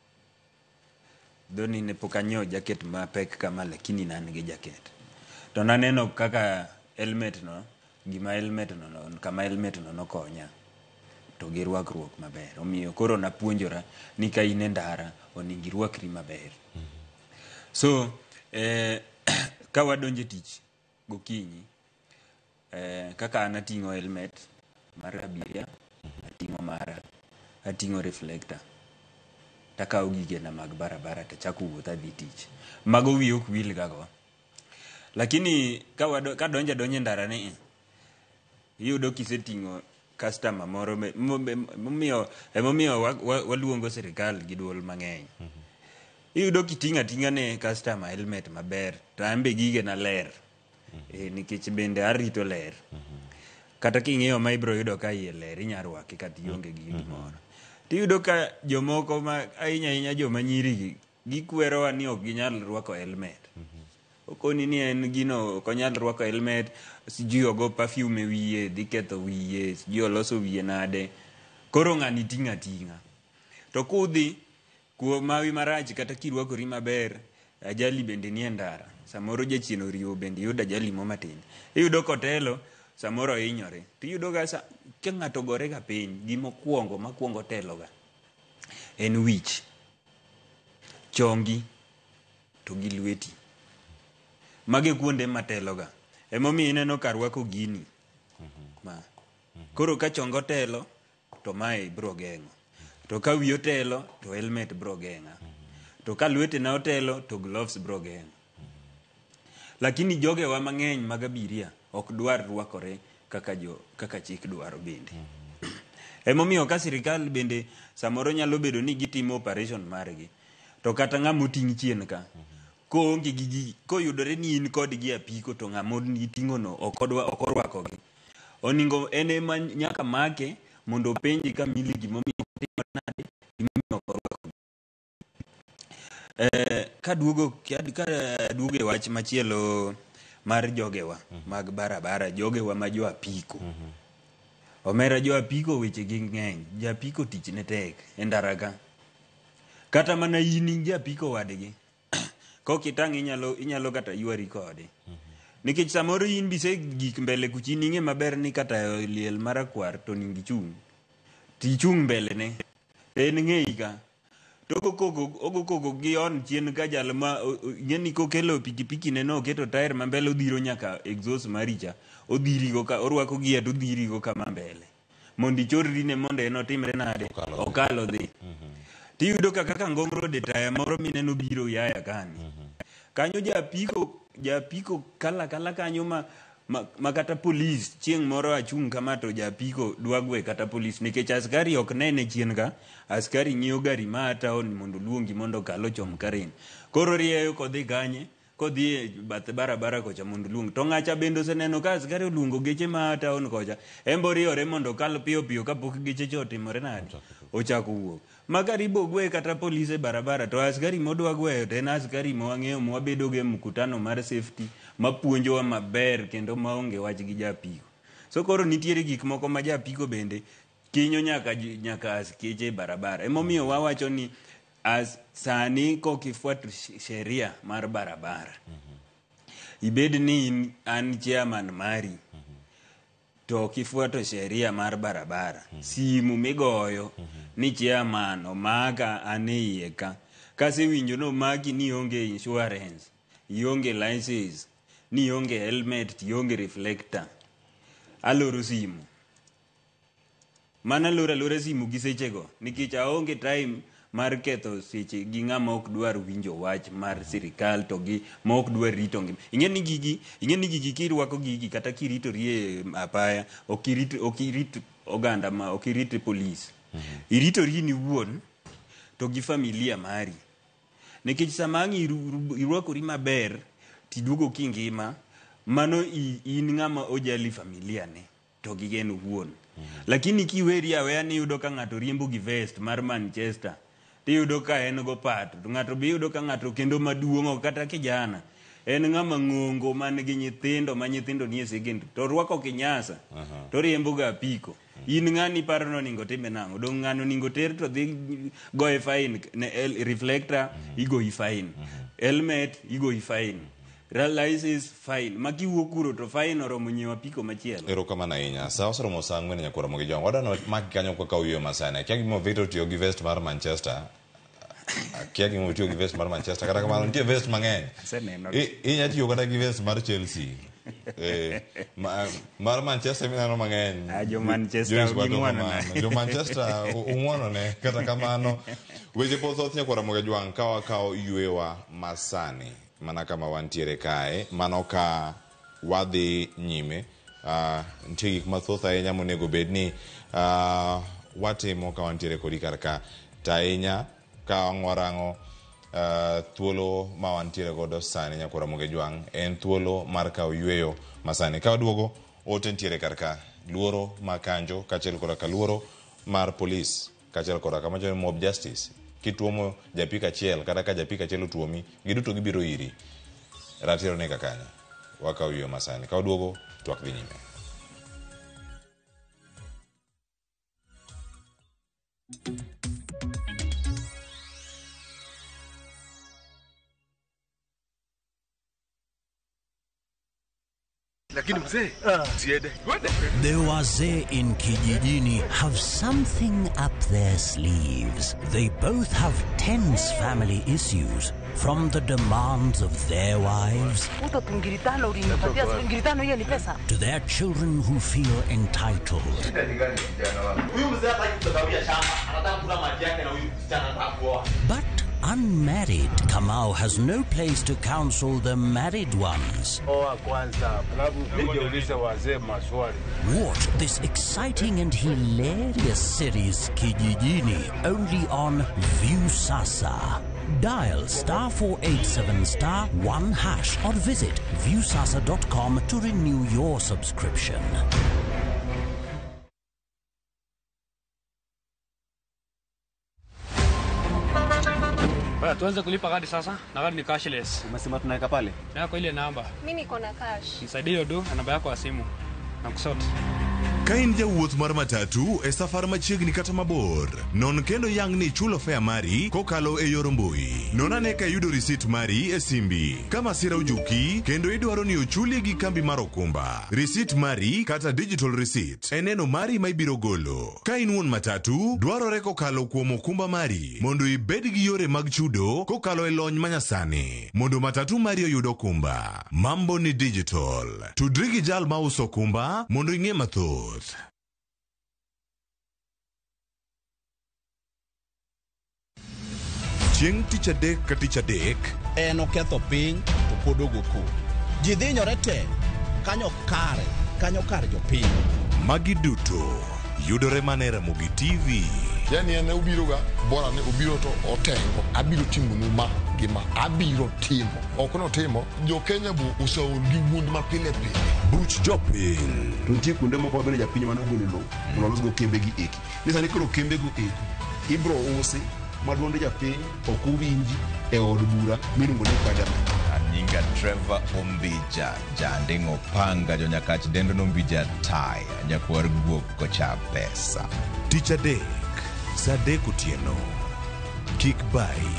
Doni ne pok anyiewo jacket mapek kama, lakini nan gi jacket. To naneno kaka helmet no, gima helmet no, kama helmet no nokonya to gi rwakruok maber. Omiyo koro napuonjora ni ka in e ndara onego irwakri maber. So ka wadonje tich gokinyi, kaka an ating'o helmet mar abiria, ating'o mara, ating'o reflector, takawo gigena mag barabara tachako wuoth adhi tich. Mago wiye ok wil gago. Lakini ka donje ndara ni iyudo kiseting'o customer moro momiyo waluongo sirikal gi duol mang'eny. Iyudo kiting'a ting'a ne customer helmet maber, to ambe gigena ler. Nikech bende arito ler. Kata king'iyo ma ibro yudo ka iye ler, inyarwake kata ionge gi gimoro. Tiyudo ka jomoko ma ahinya joma nyiri gikwerowa ni ok ginyal rwako helmet. Okoni ni en gino ok onyal rwako helmet, sijui ogo perfume e wiye, dhi ketho wiye, sijui oloso wiye nade. Koro ng'ani ting'a ting'a. To kudhi kuom mawi marach kata kirwakori maber, ajali bende nie ndara. Samoro jachien oriwo bende yudo ajali mo matin. Iyudo kotelo samoro hinyore. Tiyudo ga ka ng'ato gore ga piny, makwongo telo ga en wich, chongi to gi lweti. Mage kuonde matelo ga. Emomiyo ineno ka rwako gini. Koro ka chongo telo to mae bro geng'o. To ka wiyo telo to helmet bro geng'a. To ka lwete na otelo to gloves bro geng'o. Lakini jogewa mang'eny mag abiria ok dwar rwakore kaka chik dwaro bende. Emomiyo ka sirikal bende samoro nyalo bedo ni gitimo operation margi, to kata ng'amo ting' chien ka koonge gi koyudore ni in kod gi apiko to ng'amo ting'o no ok orwako gi, oningo ene ma nyaka make mondo penji ka mili gimomiyo timo nade, gimomiyo orwako. Ka duogo e wach machielo mar jogewa mag barabara, jogewa ma jo apiko. Omera jo apiko weche gi ng'eny. Ja apiko tich ne tek e ndara ka. Kata mana in ja apiko wadgi. Kokitang' inyalo kata ywari kode. Nikech samoro in bise gik mbele kuchi ning'e maber ni kata liel marakwar to ningi chung'. Tichung' mbele ne. En ng'ei ka. Ogo koko gi on chien ka jal ma ng'eni kokelo pikipiki ne no keto tair ma mbele odhiro nyaka exhaust maricha. Odhirigo ka orwako gia to odhirigo kama mbele. Mondi chorri ne mondo en otimre nade. Okalo dhi. Tiyudo kaka Ngong Road taya moro mineno biro yaya kani. Kanyo ja apiko kala kanyo ma ma kata polis chieng' moro achung' kama to japiko dwa gwe kata polis nikech askari ok nene chien ka askari ng'iyo gari ma taon mondo luongi mondo kalo chom karen koro rieyo kodhi kanye kodhi e bath barabara kocha mondo luong to ng'acha bende oseneno ka askari oluongo geche ma taon kocha embo riore mondo kal piyo piyo kapok geche cho otimore nade ochako wuok ma karibo gwe kata polis e barabara to askari modwa gweyo to en askari mwang'eyo mwabedo ge mkutano mar safety mapuonjowa maber kendo maonge wach gi japiko so koro nitiere gik moko ma japiko bende kinyo nyaka askeche e barabara emomiyo wawacho ni sani kokifuato sheria mar barabara ibed ni an chairman mari to kifuato sheria mar barabara simu migoyo ni chairman omaka ane iye ka kasewinjo no maki ni onge insurance ionge license ni onge helmet ionge reflector aloro simu mana lora simu gi sechego nikech aonge time mar ketho seche gi ng'ama ok dwar winjo wach mar sirikal to gi ma ok dwar rito ngima ing'e ni gigi kirwako gigi kata kiritori e apaya ok irit oganda ma ok irit polis iritori ni wuon to gi familia mari nikech sama irwakori maber tiduogo kingima mano in ng'ama ojali familia ne to gi gen wuon lakini kiweri aweya ni yudo ka ng'ato riembo gi vest mar Manchester tiyudo ka en go pat to ng'ato be yudo ka ng'ato kendo maduong' kata kijana en ng'ama ng'ongo man gi nyithindo ma nyithindo nie second to rwako kinyasa to riembo ga apiko in ng'ani parono ningo time nango dong ng'ano ningo ter to dhi goe fine ne reflector igoi fine helmet igoi fine license fine makiwuok kuro to fine oromo nyiewo apiko machielo erokamano ahinya sa oseromo sa ang'wen nyakoro mogi jong wadano maki kanyo kaka uyo masana kia gimo Victor tiyo gi vest mar Manchester kia gimo tiyo gi vest mar Manchester kata kamano nitie vest mang'eny inya tiyo kata gi vest mar Chelsea mar Manchester minano mang'eny jo Manchester jo Manchester ung'wono ne kata kamano weche pothoth nyakoro mogi jwang kawa yuewa masani mana kama wantiere kae mano ka wadhi nyime nitie gik mathoth ahinya monego bed ni watimo ka wantiere kodi kar ka tahinya ka wang'warango thuolo ma wantiere godo sani nyakora moge jwang en thuolo mar kawo yueyo masani ka waduogo ote ntiere kar ka luoro ma kanjo kachiel koda ka luoro mar polis kachiel koda ka macho mob justice kituomo japika achiel kata ka japika achiel otuomi giduto gibiro iri ratiro ne kakanya wakaw yueyo masani ka waduogo twak dhi nyime. The wazee in kijijini have something up their sleeves. They both have tense family issues, from the demands of their wives to their children who feel entitled. But unmarried Kamau has no place to counsel the married ones. Watch this exciting and hilarious series Kijijini only on Viusasa. Dial *487*1# or visit viusasa.com to renew your subscription. Tuanze kulipa kadi sasa, na kadi ni cashless. Umesema tunaweka pale? Yako ile namba. Mimi niko na cash. Nisaidie hiyo do na namba yako ya simu. Nakusort. Kain jawuoth mar matatu e safar machiegni kata mabor. Non kendo yang ni chulo fare mari kokalo e yor mbui. Nonane ka yudo receipt mari e simbi. Kama sira ujuki kendo idwaro ni ochuli gi kambi mar okumba. Receipt mari kata digital receipt eneno mari ma ibiro golo. Ka in wuon matatu dwarore kokalo kuom okumba mari mondo ibed gi yore mag chudo kokalo e lony manyasani. Mondo matatu mari oyud okumba. Mambo ni digital. Tudri gi jal ma uso okumba mondo ing'e mathoth. Chieng' tich adek ka tich adek en oketho piny to pod ogo ko ji dhinyore te kanyo kare jopiny. Magi duto yudore mana e Ramogi TV. Yani ene ubiroga bora ne ubiro to otengo abiro timonu ma gima abiro timo ok no timo jo Kenya bu usaol gi wuond ma pile pile. Buch jopiny. To nitie kuonde moko bende japiny mane ogolo lowo mondo los go kembe gi eki. Ni sani koro kembe go eki ibro usi ma duonde japiny ok uwinji e od bura miluongo ni parliament. Nyinga Trevor Ombija jandingo panga jo Nyakach dendo Ombija tai nyakwar guok kocha pesa. Tich adek saa 3 otieno. Kik bai.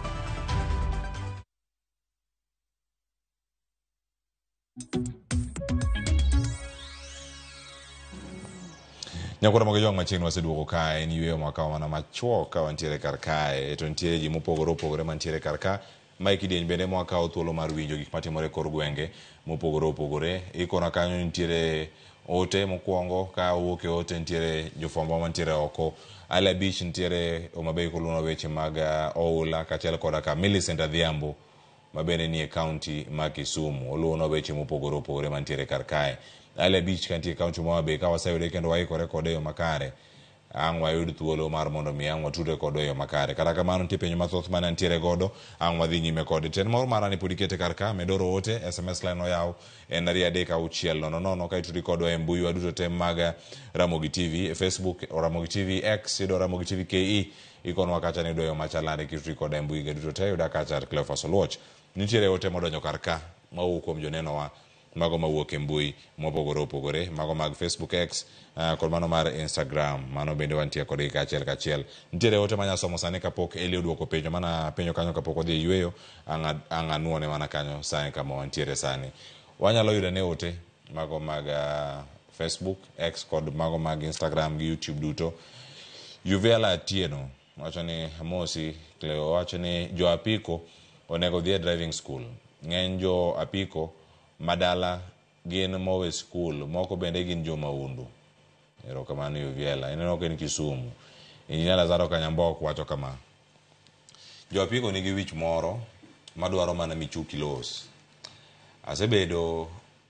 Nyakwara mogo jong machiegni waseduogo kae en yweyo makawa mana machuok ka wantiere kar kae to nitiere ji mopogore opogore mantiere kar ka. Mae kidieny bende mwakawo thuolo mar winjo gik matimore kor gwenge mopogore opogore. Ikona kanyo nitiere ote mokwongo ka owuok e ote nitiere jofwambo mantiere oko. Ale Beach nitiere Homabay koluno weche mag oula kaachiel koda ka Millicent Adhiambo mabende nie kaunti ma Kisumu oluono weche mopogore opogore mantiere kar kae. Ale Beach kantie kaunti ma Homabay ka waseyude kendo waikore kode e yo makare. Ang' wayud thuolo mar mondo mi ang' watudre kod e yo makare. Kata kamano nitie penjo mathoth mane nitiere godo ang' wadhi nyime kode. Ten moro marani pod ikete kar ka medoro ote SMS line oyaw en 33600 ka itudi kodwa e mbui waduto te mag Ramogi TV Facebook Ramogi TV X ido Ramogi TV KE ikonwa kacha ni doyo machalande kitudi koda e mbui gaduto te yuda kacha Cleophas Oluoch. Nitiere ote modonjo kar ka mawuok kuom joneno wa mago mawuok e mbui mopogore opogore mago mag Facebook X kod mano mar Instagram mano bende wantie kod kachiel. Nitiere ote manyasomo sani kapok Eli oduoko penjo mana penjo kanyo kapok odhi yweyo ang' anuone mana kanyo sani kama wantiere sani. Wanyalo yudo ne ote mago mag Facebook X kod mago mag Instagram gi YouTube duto. Yuvela Atieno wacho ni Mosi Cleo wacho ni jo apiko onego dhi e driving school. Ng'eny jo apiko madala gin mowe school moko bende gin jo maundu. Erokamano Yuviela ineno ken Kisumu. Injinia Lazaro Kanyambok wacho kama jo apiko nigi wich moro madwaro mana michuki los. Asebedo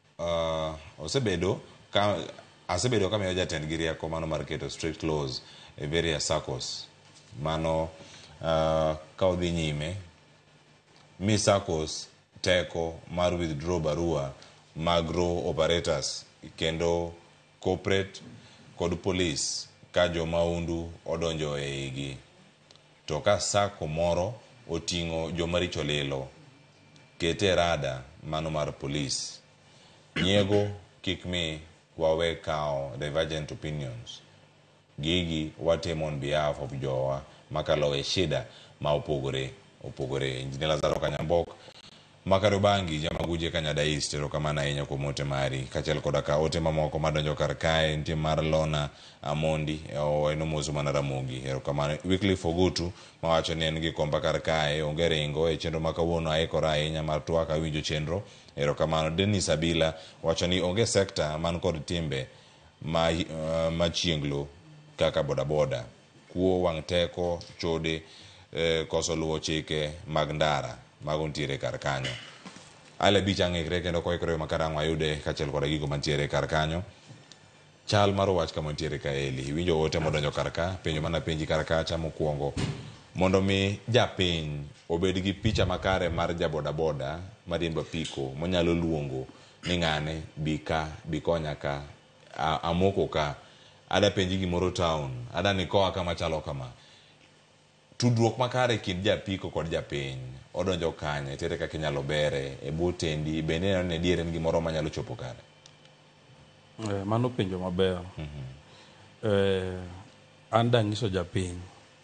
kama yo jatend gi rieko mano mar keto strict laws e various circles mano ka odhi nyime mi circles teko mar withdraw barua mag row operators kendo corporate kod police ka jo maundu odonjo e igi. To ka sako moro oting'o jo maricho lilo kete rada mano mar police. Nyego kik mi wawe kao divergent opinions. Gigi watimo on behalf of jowa makalo e shida ma opogore. Injinia Lazaro Kanyambok Makarobangi jamaguje Kanyada East erokamano ahinya kuom ote mari kaachiel koda ka ote mamoko madonjo kar kae nitie mar Lona Amondi en omoso mana Ramogi erokamano. Wycliffe Ogutu mawacho ni en gi komba kar kae onge ringo e chenro ma kawuono aikora ahinya mar twak awinjo chenro erokamano. Dennis Abila wacho ni onge sekta man kod timbe ma chienglo kaka bodaboda kuo wang' teko chode koso luwo chike mag ndara mago ntiere kar kanyo. Ale Beach ang'ikre kendo koikore makarang' wayude kaachiel koda gigo mantiere kar kanyo. Chal mar wach kama ntiere ka Eli iwinjo ote modonjo kar ka penjo mana penji kar kacha mokwongo mondo mi japiny obed gi picha makare mar jabodaboda mariembo apiko monyalo luongo ni ng'ane bi konya ka amoko ka ada penji gimoro town ada nikoa kama chalo kama. Tudruok makare kind japiko kod japiny odonjo kanye tere kaka inyalo bere e botendi bende ne diere en gimoro manyalo chopo kare. Mano penjo maber. An danyiso japiny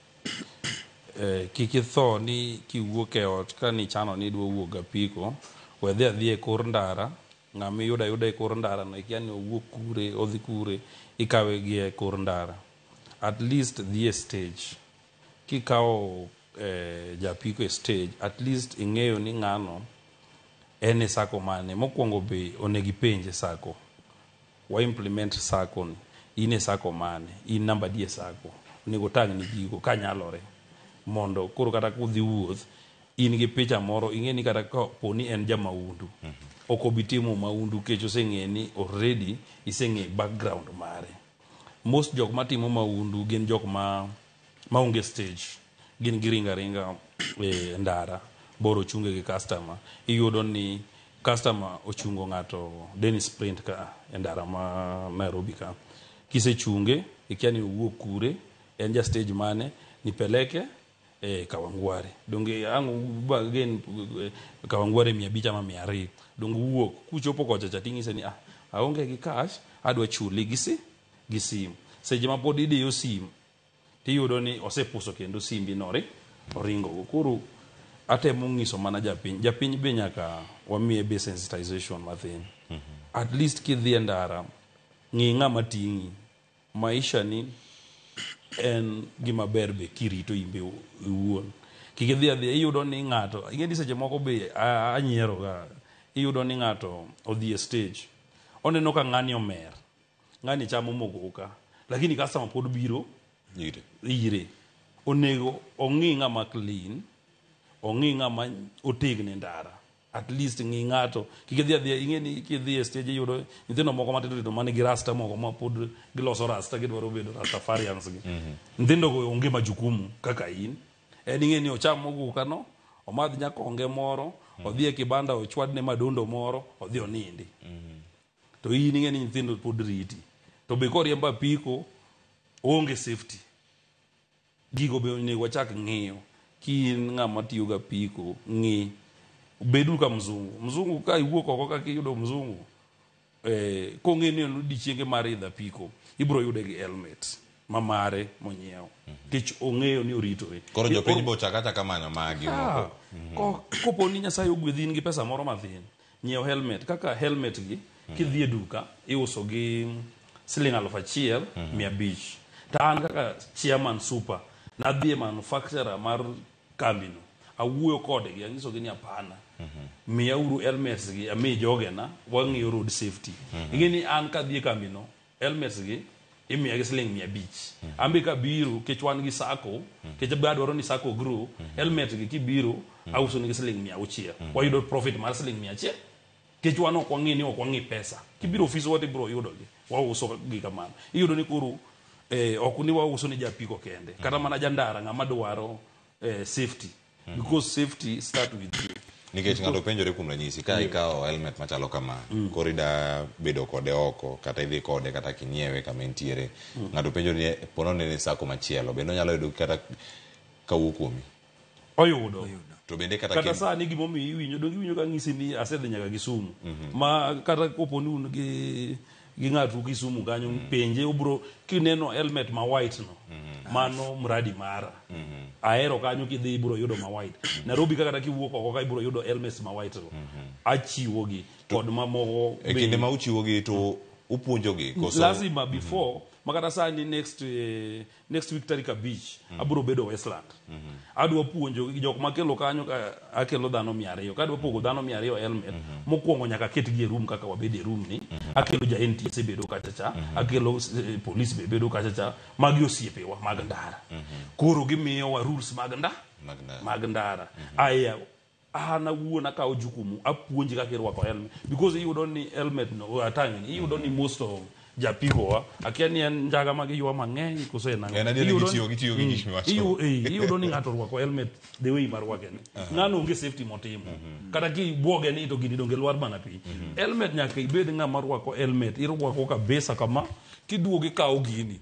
kik itho ni kiwuok e ot ka ni chano ni idwa wuok apiko wedhi adhi e kor ndara ng'ama yuda e kor ndara no ikia ni owuok kure odhi kure ikawe gi e kor ndara. At least dhi e stage kikawo japiko e stage at least ing'eyo ni ng'ano en e sako mane mokwongo be onegi penje sako wa implement sako ni in e sako mane in namba di e sako onego tang' ni gigo kanyalore mondo koro kata kudhi wuoth in gi picha moro ing'e ni kata poni en jamaundu ok obi timo maundu kech oseng'e ni already iseng'e background mare. Most jok matimo maundu gin jok maonge stage, gin giringa ringa e ndara boro chunge gi customer. Iyudo ni customer ochungo ng'ato Dennis Sprint ka e ndara ma Nairobi ka, kisechunge ikia ni owuok kure, en ja stage mane, nipeleke Kawangware. Donge angu again Kawangware 500 ama 200. Donge wuok kuchopo kocha chatingise ni aonge gi cash, adwa chuli gi sim. Seche ma pod idiyo sim tiyudo ni osepuso kendo simbi nori oringo. Koro atemo ng'iso mana japiny be nyaka wamiye be sensitization mathin. At least kidhi ndara ng'i ng'ama ting'i, maisha ni en gima ber be kirito imbe uwuon. Kikidhi adhi iyudo ni ng'ato ing'eni seche moko be anyiero ga, iyudo ni ng'ato odhi e stage oneno ka ng'ani omer, ng'ani chamo mogoka, lakini customer pod biro ire. Onego ong'i ng'ama clean, ong'i ng'ama otegne ndara. At least ng'i ng'ato kikidhi adhi ing'eni kidhi e stage iyudo nyithindo moko matindo mane gi rasta moko ma pod giloso rasta gidwaro bedo rastafarians gi. Nyithindo go onge majukumu kaka in. En ing'eni ocham mogoka no, omadh nyakonge moro, odhi e kibanda ochwadne madondo moro, odhi onindi. To in ing'eni nyithindo pod riti. To be koriemba piko onge safety. Gigo be onego wachak ng'iyo. Kin ng'ama tiyo ga piko ng'i bedu ka mzungu ka iwuok oko ka kiyudo mzungu kong'e ni odiochienge mar idha piko ibro yude gi helmet mamare monyiewo kech ong'eyo ni oritore. Koro jopiny bo chakata kamano magi moko. Kopo ni Nyasaye ogwedhin gi pesa moro mathin, nyiew helmet. Kaka helmet gi kidhi e duka iuso gi $1,500. Ta an kaka chairman super nadhi e manufacturer mar kambino, awuoyo kodgi anyiso gi ni apana, miya uru helmets gi ami jogena wang'iyo road safety. Ing'eni an kadhi e kambino helmets gi imiya gi $500. Ambi ka biro kech wan gi sako, kech adwaro ni sako grow, helmet gi kibiro auso ni gi $600. Wayudo profit mar $100. Kech wan ok wang'i ni ok wang'i pesa. Kibiro ofis wati bro yudo gi, wauso gi kamano. Iyudo ni koro ok ni wauso ni japiko kende, kata mana jandara ng'ama dwaro safety. Because safety start with you. Nikech ng'ato penjore kuom ranyisi ka ikawo helmet machalo kama, koro ida bedo kode oko kata idhi kode kata kinyiewe kama entiere, ng'ato penjore pono ne sako machielo bende onyalo yudo kata kawuok kuomi. Oyudo. To bende kata sani gimomi iwinjo ka ng'isi ni asedhi nyaka Kisumu, ma kata kopo ni un gi ng'atu Kisumu kanyo penje obro kineno helmet ma white no, mano mradi mara. Ahero kanyo kidhi ibro yudo ma white. Nairobi kata kiwuok oko ka ibro yudo helmets ma white no. Achiwo gi kod mamoko. E kinde ma uchiwo gi to upuonjo gi koso lazima before makata sani next week Tarika Beach abro bedo Westland. Adwa puonjo jok makelo kanyo ka akelo dhano 200. Ka adwa pogo dhano 200 helmet, mokwongo nyaka ketgi e room kaka wabede room ni. Akelo ja NTSA bedo kacha cha, akelo police bedo kacha cha, magi osiepewa mag ndara. Koro gimiyo wa rules mag ndara. Aya ana wuona ka ojukumu apuonji kaka irwako helmet, because iyudo ni helmet no atang'ni iyudo ni most of japiko akia ni en njaga magi ywa mang'eny kose na iyudo ni ng'ato rwako helmet the way marwake ni ng'ano onge safety motimo, kata ki bwoge ni to gini donge lwar mana pi. Helmet nyaka ibed ng'ama rwako helmet, irwako kabisa kama kiduogi kawo gini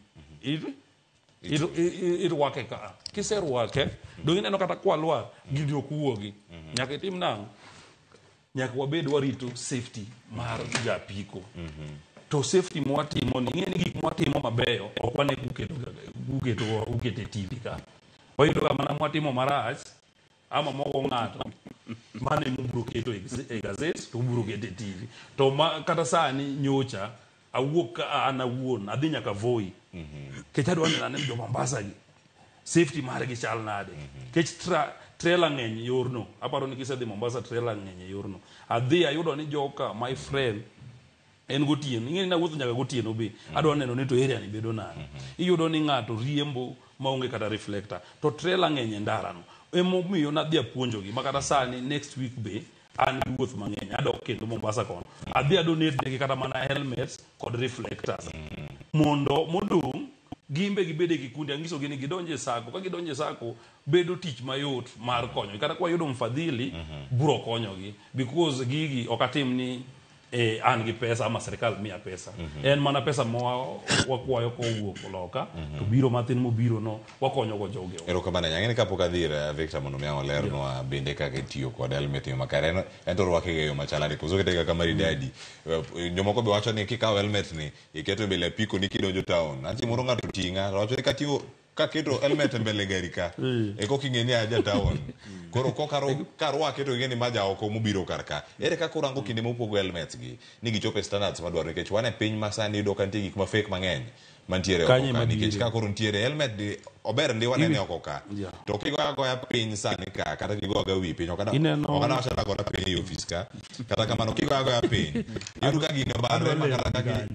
irwake ka kiserwake donge neno kata kwalwa gini okuwogi. Nyaka itim nang'o, nyaka wabed warito safety mar japiko. To safety mwatimo ni ng'eni gik mwatimo mabeyo ok wane ukete TV ka. Wayudo ka mana mwatimo marach ama moko ng'ato mane mubro keto e gazet to mubro keto e TV. To kata sani nyocha awuok an awuon adhi nyaka Voi. Kech adwa neno jo Mombasa gi safety margi chal nade. Kech trailer ng'eny yorno. Aparo ni kisedhi Mombasa trailer ng'eny yorno. Adhi ayudo ni joka my friend en gotieno. Ing'eni na wuotho nyaka gotieno be. Adwa neno ni to area ni bedo nade. Iyudo ni ng'ato riembo maonge kata reflector. To trailer ng'eny ndara no. Emomiyo nadhi apuonjogi makata sani next week be an gi wuoth mang'eny adok kendo Mombasa kono adhi adonate negi kata mana helmets kod reflectors mondo modong gimbe gibede kikundi angisogi ni gidonje sako ka gidonje sako bedo tich mayot mar konyo kata kwa yudo mfadhili bro konyogi because gigi okatim ni an gi pesa ama serikal miya pesa en mana pesa mo wakwayo ko wuok loka to biro matin mo biro no wakonyo go joge erokamano nyang'eni kapok adhir Victor mondo miya olernwa bende kaka itiyo kod helmet yo makare en to rwake yo machalani koso kete kaka maridadi jomoko be wacho ni kikawo helmet ni iketo mbele apiko ni kidonjo town ati moro ng'ato ting'a to wacho ni katiyo kaketo helmet mbele gari ka eko king'eni aja town koro karwake to ing'eni maja oko mobiro karka ere kaka orango kinde mopogo helmets gi ni gichope standards madwaro nikech wane piny masani yudo ka nitie gik ma fake mang'eny mantiere oko ka nikech ka koro nitiere helmet ober ndi wanene oko ka to kigoya piny sani ka kata kigoya wi piny okada wachana goda piny e ofis ka kata kamano kigoya piny yudo ka gino barre makata kaka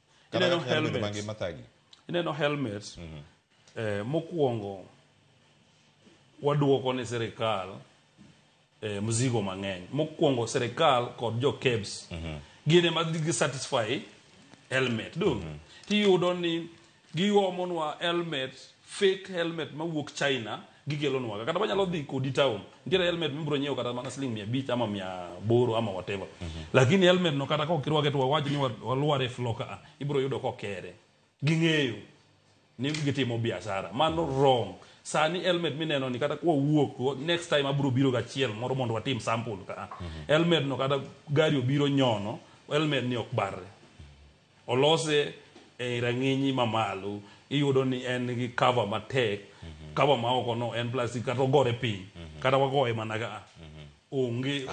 ineno helmet mokwongo waduoko ne serikal mzigo mang'eny mokwongo serikal kod jo KEBS gine ma gi satisfy helmet tiyudo ni giomonwa helmet fake helmet mawuok China gikelonwa kata wanyalo dhi kodi town nitiere helmet mibro nyiewo kata mana siling 500 ama 800 ama whatever lakini helmet no kata kokirwake to wawach ni walware floka ibro yudo kokere ging'eyo ni gitimo biashara mano wrong sani helmet mineno ni kata kwa wuok next time abro biro gachiel moro mondo watim sample ka helmet no kata gari obiro nyono helmet ni ok barre olose e rang'inyi mamalo iyudo ni en gi cover matek cover ma oko no en plastic kata ogore piny kata wagoye mana ka onge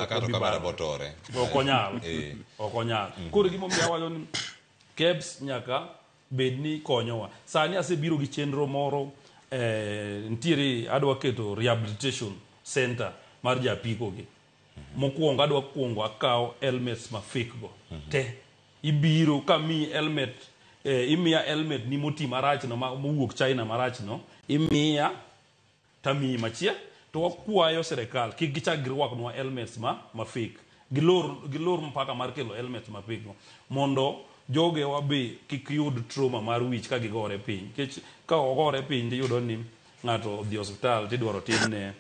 okonyal koro gimomiyo awacho ni KEBS nyaka bedni konyowa sani asebiro gi chenro moro ntiere adwa keto rehabilitation center mar japiko gi mokwongo adwa kwongo akawo helmets ma fake go te ibiro kami helmet imiya helmet ni moti marach no mowuok China marach no imiya tami machia to wakwayo serikal kik gichak girwaknwa helmets ma fake gilor mpaka mar kelo helmets ma fake mondo joge wabe kik yud trauma mar wich ka gigore piny kech ka ogore piny tiyudo ni ng'ato dhi hospital tidwaro timne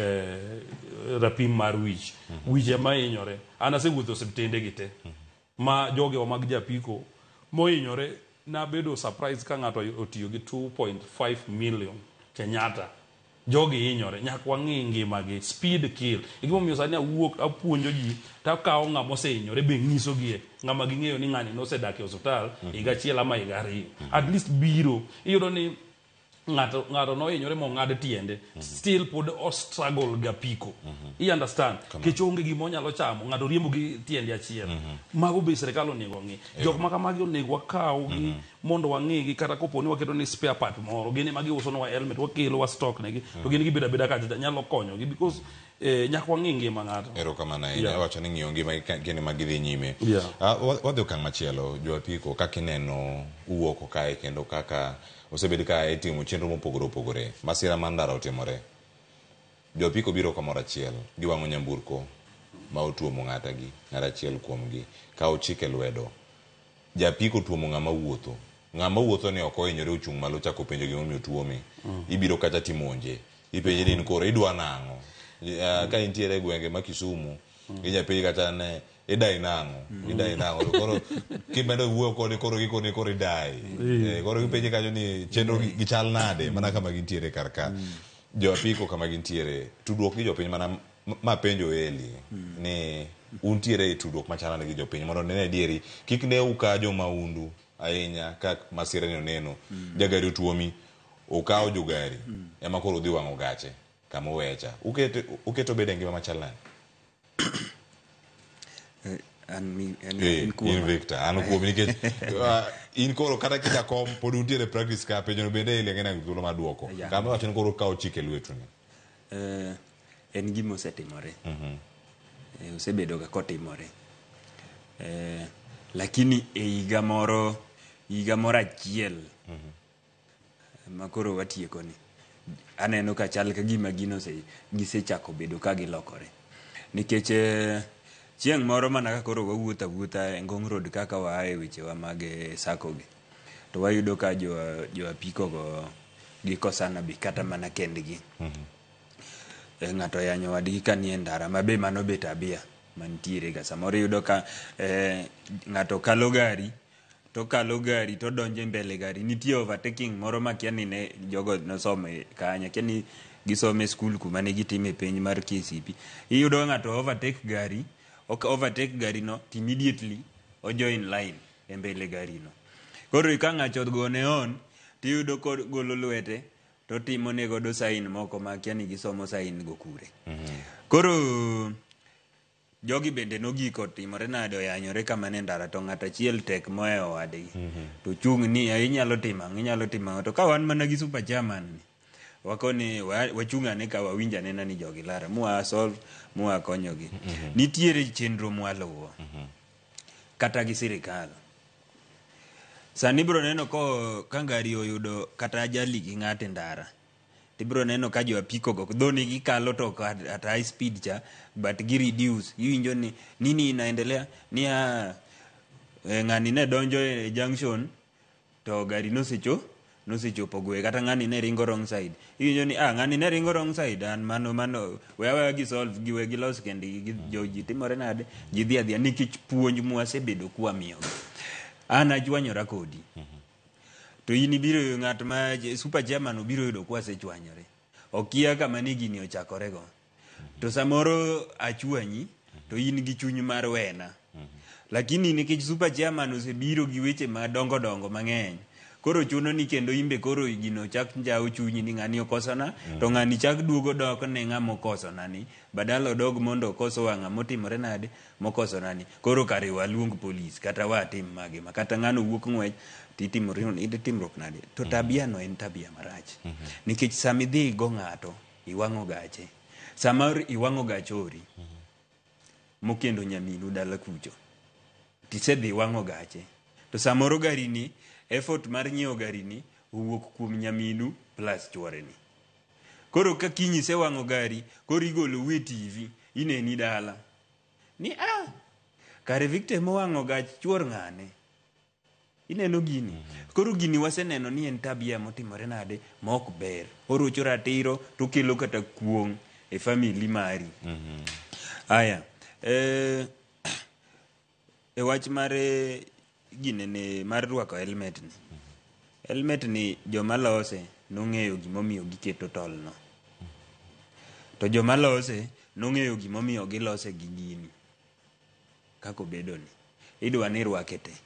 rapim mar wich wiche ma hinyore an asewuotho osiptende gi te ma joge mag japiko mohinyore nabedo surprise ka ng'ato otiyo gi 2.5 million Kenyatta jogi hinyore nyaka wang'i ngimagi speed kill igimomiyo sani awuok apuonjo ji takawo ng'ama osehinyore be ng'isogie ng'ama ging'eyo ni ng'ani nosedak e hospital higa achiel ama higa ariyo at least biro iyudo ni ng'ato nohinyore mong'ad tiende still pod o struggle gapiko I understand kech onge gima onyalo chamo ng'ato riembo gi tiende achiel mago be serikal onego ng'i jok ma kamagi onego wakaw gi mondo wang'igi kata koponi waketo ni spare part moro gini magi uso no helmet wakelo wa stock negi to gini gibeda beda kacha nyalo konyo gi because nyaka wang'i ngima ng'ato erokamano wacho ni ng'iyo ngima gini magidhi nyime wadhi okang' machielo joapiko kaka ineno uwuok kae kendo kaka osebedi ka itimo chenro mopogore opogore masira mar ndara otimore joapiko biro kamoro achiel giwang'o nyamburko ma otuomo ng'ata gi ng'at achiel kuomgi ka ochike lwedo japiko tuomo ng'ama wuotho ni ok ohinyore ochung' malo chako penjo gimomiyo tuomi ibiro kacha timonje ipenje ni koro idwa nang'o ka intiere gwenge ma Kisumu ijapenji kata ne idai nang'o koro kimedo wuoyo kode koro gikone koro idai koro gipenje kanyo ni chenro gichal nade mana kama gintiere karka joapiko kama gintiere tudruok gi jopiny mana mapenjo Eli ni untiere tudruok machalane gi jopiny mondo nene adieri kik ne ukajo maundu ahinya ka masira ni oneno jagari otuomi ukawo jogari ema koro dhi wang'o gache kama uwecha uketo bede ngima machalane in Victor an kuom nikech in koro kata kijakom pod untiere practice ka penjono bende Eli ang'ena thuolo mar duoko kama wacho ni koro kawo chike lwetu ni en gima osetimore osebedo ga kotimore lakini e higa moro achiel makoro watieko ni aneno ka chal ka gima gisechako bedo ka gilokore nikech chieng' moro mana ka koro wawuotho awuotha e Ngong Road kaka waaye wechewa mag sako gi, to wayudo ka jo apiko go gikosana be kata mana kendgi. Ng'ato yanyo wadgi ka nie ndara, ma be mano bet abia mantiere ga. Samoro yudo ka ng'ato kalo gari to donjo mbele gari, nitie overtaking moro makia ni ne jogo nosome kanya, kia ni gisome skul kuma ne gitime penj mar KCP. Iyudo ng'ato overtake gari no immediately o join line e mbele gari no. Koro ka ng'ato gone on tiyudo ko golo lwete to timo ne godo sign moko makia ni gisomo sign go kure. Koro jogi bende nogiko timore nade, oyanyore kama ne ndara, to ng'ato achiel tek moeo wadgi to chung' ni inyalo timo to ka wan mana gi super chairman ni wakone wachung'ane ka wawinjane ni jogi lara mua solve mua konyogi. Nitiere chenro mwaluwo kata gi sirikal. Sani bro neno ko ka ngari oyudo kata ajali gi ng'ate ndara, tibro neno ka jo apiko go dhoni gikalo to at high speed cha, but gi reduce. Iwinjo ni nini inaendelea ni ng'ani ne donjo e junction to gari nosechopo gwe, kata ng'ani ne ringo wrong side. Iwinjo ni ng'ani ne ringo wrong side, an mano wewe gi solve giwe gi los kendi gi joji timore nade, ji dhi adhiya nikech puonj mwasebedo kwa miyo. An ajwanyora kodi. To in ibiro ng'at ma super chairman obiro yudo kwa sechwanyore. Okia kama ni gini ochakore go. To samoro achwanyi to in gi chuny mar wena. Lakini nikech super chairman osebiro gi weche madongo mang'eny, koro chuno ni kendo imbe koro gino chak njao chunyi ni ng'ani okosona, to ng'ani chak duogo dok ne ng'ama okosona ni, badala odog mondo okoso wang'a motimore nade mokosona ni. Koro kare waluong polis kata watim mage ma kata ng'ano wuok ng'wech timruok nade. To tabia no en tabia marach. Nikech sami dhi go ng'ato iwang'o gache, samar iwang'o gachori mokendo nyaminu dala kucho, tisedhi iwang'o gache, to samoro gari ni effort mar nyiewo gari ni owuok kuom nyaminu plus chwore ni. Koro ka kinyi se wang'o gari, koro igolo we TV ineni dala ni kare Victor mo wang'o gach chwor ng'ane, ineno gini. Koro gini waseneno ni en tabia motimore nade mok ber, orocho ratiro to kelo kata kuong' e family mari. Aya e wach mare ginene mar rwako helmet ni. Helmet ni joma lose nong'eyo gimomiyo giketo tol no, to joma lose nong'eyo gimomiyo gilose gi gini. Kako bedo ni idwa ni rwake te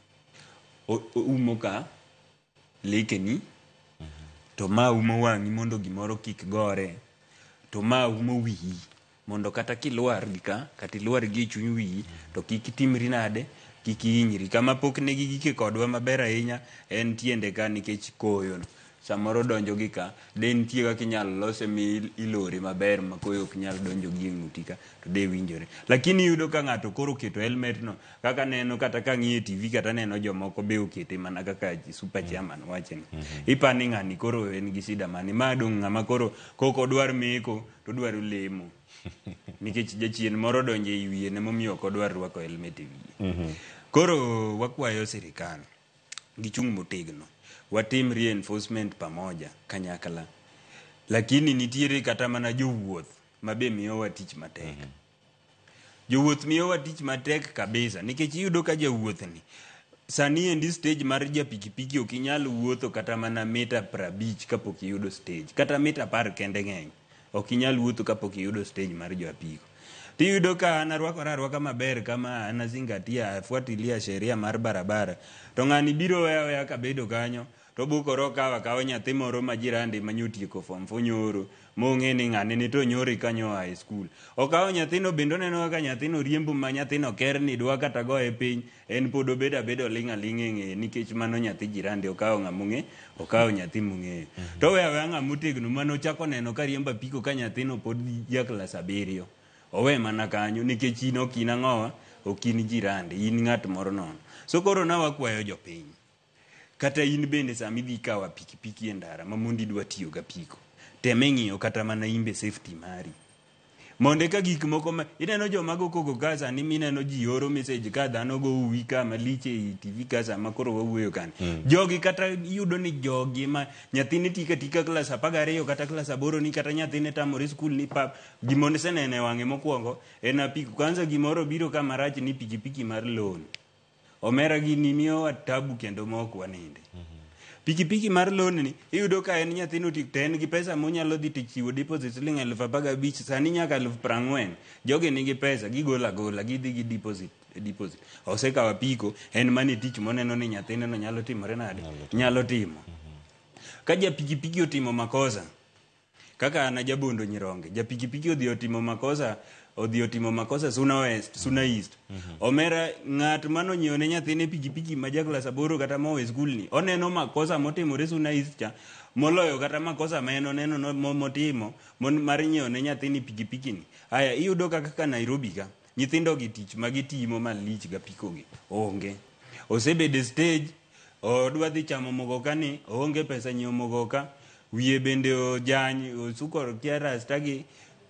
umo ka lekeni, to ma umo wang'i mondo gimoro kik gore, to ma umo wiyi mondo kata kilwar gika kata ilwar gi chuny wiyi to kik timri nade, kik hinyri. Kama pok ne gigike kodwa maber ahinya en tiende ka, nikech koyo no samoro donjo gi ka, de nitie kaka inyalo lose mi ilore maber ma koyo ok nyal donjo gi ng'uti ka, to de winjore. Lakini yudo ka ng'ato koro keto helmet no, kaka neno kata ka ng'iye TV kata neno jomoko be okete mana kaka super chairman wachen. Ipani ng'ani koro en gi sida mani, ma dong' ng'ama koro koko dwar meko to dwaro lemo. Nikech jachien moro donjo e wiye ne momiyo ok odwar rwako helmet e wiye. Koro wakwayo sirikal gichung' motegno, watim reinforcement pamoja kanyakla. Lakini nitiere kata mana jowuoth mabe miyowa tich matek. Jowuoth miyowa tich matek kabisa, nikech iyudo ka jawuoth ni sani endi stage mar japikipiki ok inyal wuotho kata mana mita 50 kapok iyudo stage, kata mita 10 kende ng'eny ok inyal wuotho kapok iyudo stage mar jo apiko. Tiyudo ka anarwaka maber kama anazingatia afuatilia sheria mar barabara, to ng'ani biro weya kabedo kanyo to bukoro kawa nyathi moro ma jirande manyotieko form 4 nyoro mong'e ni ng'ane ni to nyori kanyo high school. Okawo nyathino bendo neno ka nyathino riembo ma nyathino ker ni dwa kata go e piny, en pod obedo ling' e ng'e, nikech mano nyathi jirande okawo ng'among'e, okawo nyathi mong'eyo. To weya ng'amotegno mano chako neno ka riemba piko ka nyathino pod ja klas 7. Owe mana kanyo nikech in ok in ang'owa, ok in jirande, in ng'at moro nono. So koro na wakwayo jopiny, kata in bende sami dhi kawa pikipiki e ndara ma mondi dwa tiyo ga piko, teme ng'iyo kata mana imbe safety mari. Monde ka gik moko ma ineno joma go koko ka sani mineno ji oro message ka dhano go uwi ka maliche i TV ka sama koro wawuoyo kan. Jogi kata yudo ni jogi ma nyathini tika klas 12 kata klas 8 ni kata nyathine tamore skul ni pap gimone senene wang'e mokwongo en apiko. Kwanza gimoro biro ka marach ni pikipiki mar loan. Omera gini miyo tabu kendo mok waninde. Pikipiki mar loan ni iyudo ka en nyathino tik ten gi pesa monyalo dhi tichiwo deposit siling 15,000 sani nyaka 40,000. Joge nigi pesa gigola gidhi gi deposit. Osekawa apiko en mane tich moneno ni nyathine no nyalo timore nade nyalo timo. Ka ja pikipiki otimo makosa kaka ana jabondo Nyironge ja pikipiki odhi otimo makosa Suna West, Suna East. Omera ng'at mano nyione nyathine pikipiki ma ja klas 8 kata mowe skul ni oneno makosa motimore Suna East cha moloyo kata makosa ma en oneno motimo mar nyione nyathini pikipiki ni. Aya iyudo kaka Nairobi ka nyithindo gi tich magitimo malich ga pikogi onge. Osebede stage odwa dhi chamo mogoka ni onge pesa nyiewo mogoka, wiye bende ojany osukor kiara stagi,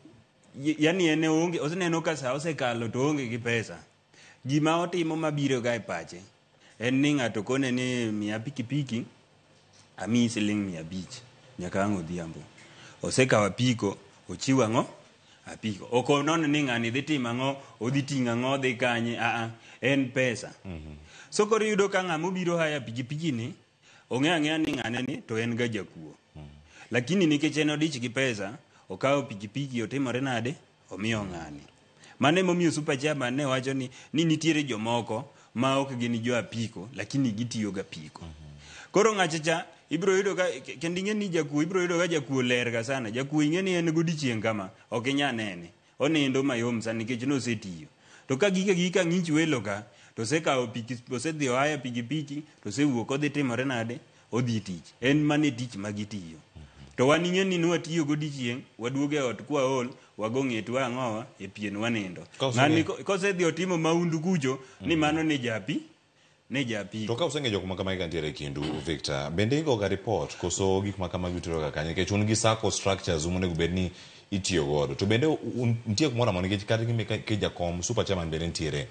yani ene onge, oseneno ka sa osekalo to onge gi pesa. Gima otimo mabiro ga e pache en ni ng'ato kone ni miya pikipiki ami siling 500 nyaka ang' odhiambo. Osekawa piko ochiwa ng'o apiko. Oko non ni ng'ani dhi timo ang'o, odhi ting'a ng'o dhi kanye, en pesa. So koro yudo ka ng'amo biro haya pikipiki ni ong'e ni ng'ane ni to en ga jakuo. Lakini nikech en odich gi pesa okawo pikipiki otimore nade omiyo ng'ani. Mane momiyo super chairman ne wacho ni nitiere jomoko ma ok gini jo apiko lakini gitiyo ga piko. Koro ng'achacha ibro yudo ka kendo ing'e ni jakuo ibro yudo ka jakuo ler ga sana. Jakuo ing'e ni en godiochieng' kama ok inya nene. Onindo mayom sana nikech no osetiyo. To ka gika ng'ich welo ka to sekawo pikipiki osedhi oaya pikipiki to sewuok odhi timore nade odhi tich. En mane tich magitiyo. To wan ing'e ni nwatiyo godiochieng' waduoge ot kwa ol wago ng'etu ang'owa e pien wanindo. Ng'ani kosedhi otimo maundu kucho ni mano ne japi ne japi. To ka useng'e jok ma kama gantiere kindu Victor, bende igo ga report koso gik ma kama gituro ga kanye nikech un gi sacco structures monego bed ni itiyo godo. To bende nitie kumoro amora nikech kata gime ke jakom super chairman bende nitiere.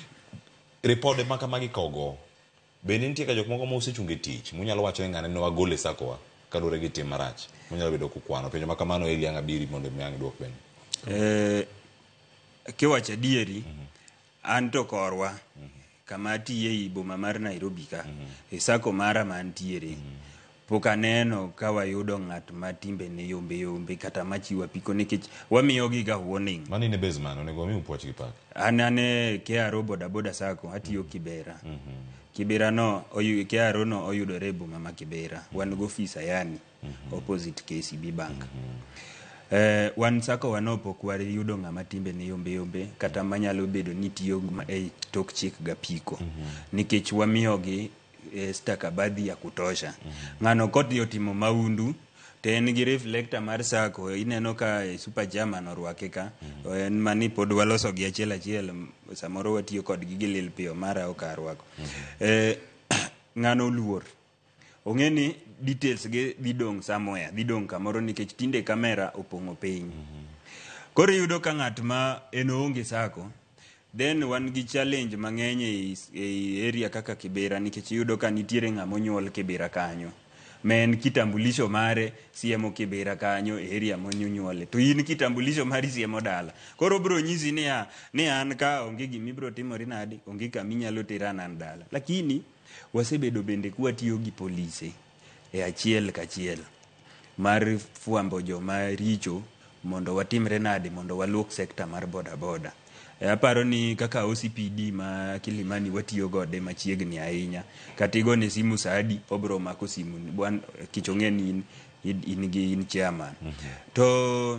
Report ma kama gikogo bende nitie ka jok moko ma osechunge tich munyalo wacho ng'ane no wagole sacco wa kadore gi tim marach munyalo bedo kukwano penjo ma kamano Eli Ang'abiri mondo miang duok bende. Kiwacho adieri an to korwa kama tiye i boma mar Nairobi ka e sako mara mantiere pok aneno ka wayudo ng'at ma timbe ne yombe kata machiwa piko nikech wamiyo gi ga warning. Mani ne basement onego mi upuoch gi pak. Anane KRO boda sako atiyo Kibera. Kibera no KRO no oyudore e boma ma Kibera. Wan go office yani opposite KCB Bank. Wan sako wanopo kwari yudo ng'ama timbe ne yombe kata manyalo bedo ni tiyo e tok chik ga piko nikech wamiyo gi stakabadhi ya kutosha. Ng'ano koti otimo maundu te en gi reflector mar sako ineno ka super chairman orwake ka en mani pod waloso gi achiel samoro watiyo kod gi lil piyo mara okarwako. Ng'ano luor ong'e ni details ge didong somewhere didong kamoro nikech tinde kamera opong'o piny. Koro yudo ka ng'at ma en onge sako then wan gi challenge mang'eny e area kaka Kibera nikech yudo ka nitiere ng'ama onyuol Kibera kanyo men kitambulisho mare siemo Kibera kanyo e area monyuole to in kitambulisho mari siemo dala. Koro bro nyisi ni an ka onge gimibro timori nadi onge kaminyalo terana dala. Lakini wasebedo bende kwatiyo gi polise e achiel kachiel mar fuambo joma richo mondo watimre nade mondo waluok sekta mar boda. Aparo ni kaka OCPD ma Kilimani watiyo gode machiegni ahinya katigo ne simu Saadi obro mako simu bwan kichong'e ni in chairman. To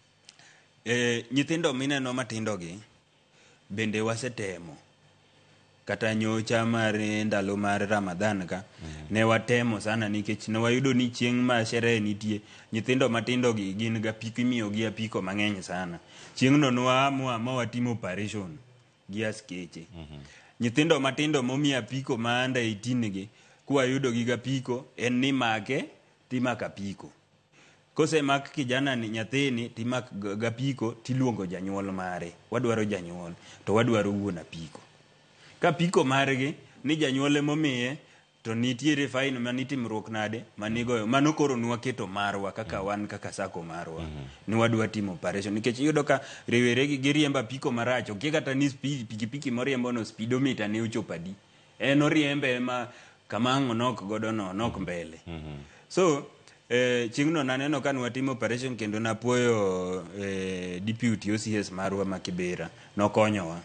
nyithindo mineno matindo gi bende wasetemo kata nyocha mar ndalo mar Ramadhan ka ne watemo sana nikech ne wayudo ni chieng' ma sherehe nitie nyithindo matindo gi gin ga piko imiyo gi apiko mang'eny sana. Chieng' no ma watimo operation gi askeche. Nyithindo matindo momi apiko ma anda 18 gi kwa yudo gi ga piko en ni make timaka piko. kose mak kijana ni nyathini timak gapiko tiluongo janyuol mare, wadwaro janyuol to wadwaro wuon apiko. Ka piko margi ni janyuol momiye to nitiere fain manitimruok nade manigoyo, mano koro nwaketo marwa kaka wan kaka sako marwa ni wadwa timo operation, nikech iyudo ka rewere gi riemba piko marach, ok kata ni pikipiki moriembo no speedometer ne ochopadi, en oriembe ma kamango nok godo no nok mbele. So chieng'no naneno ka nwatimo operation kendo napuoyo deputy OCS marwa ma Kibera nokonyowa.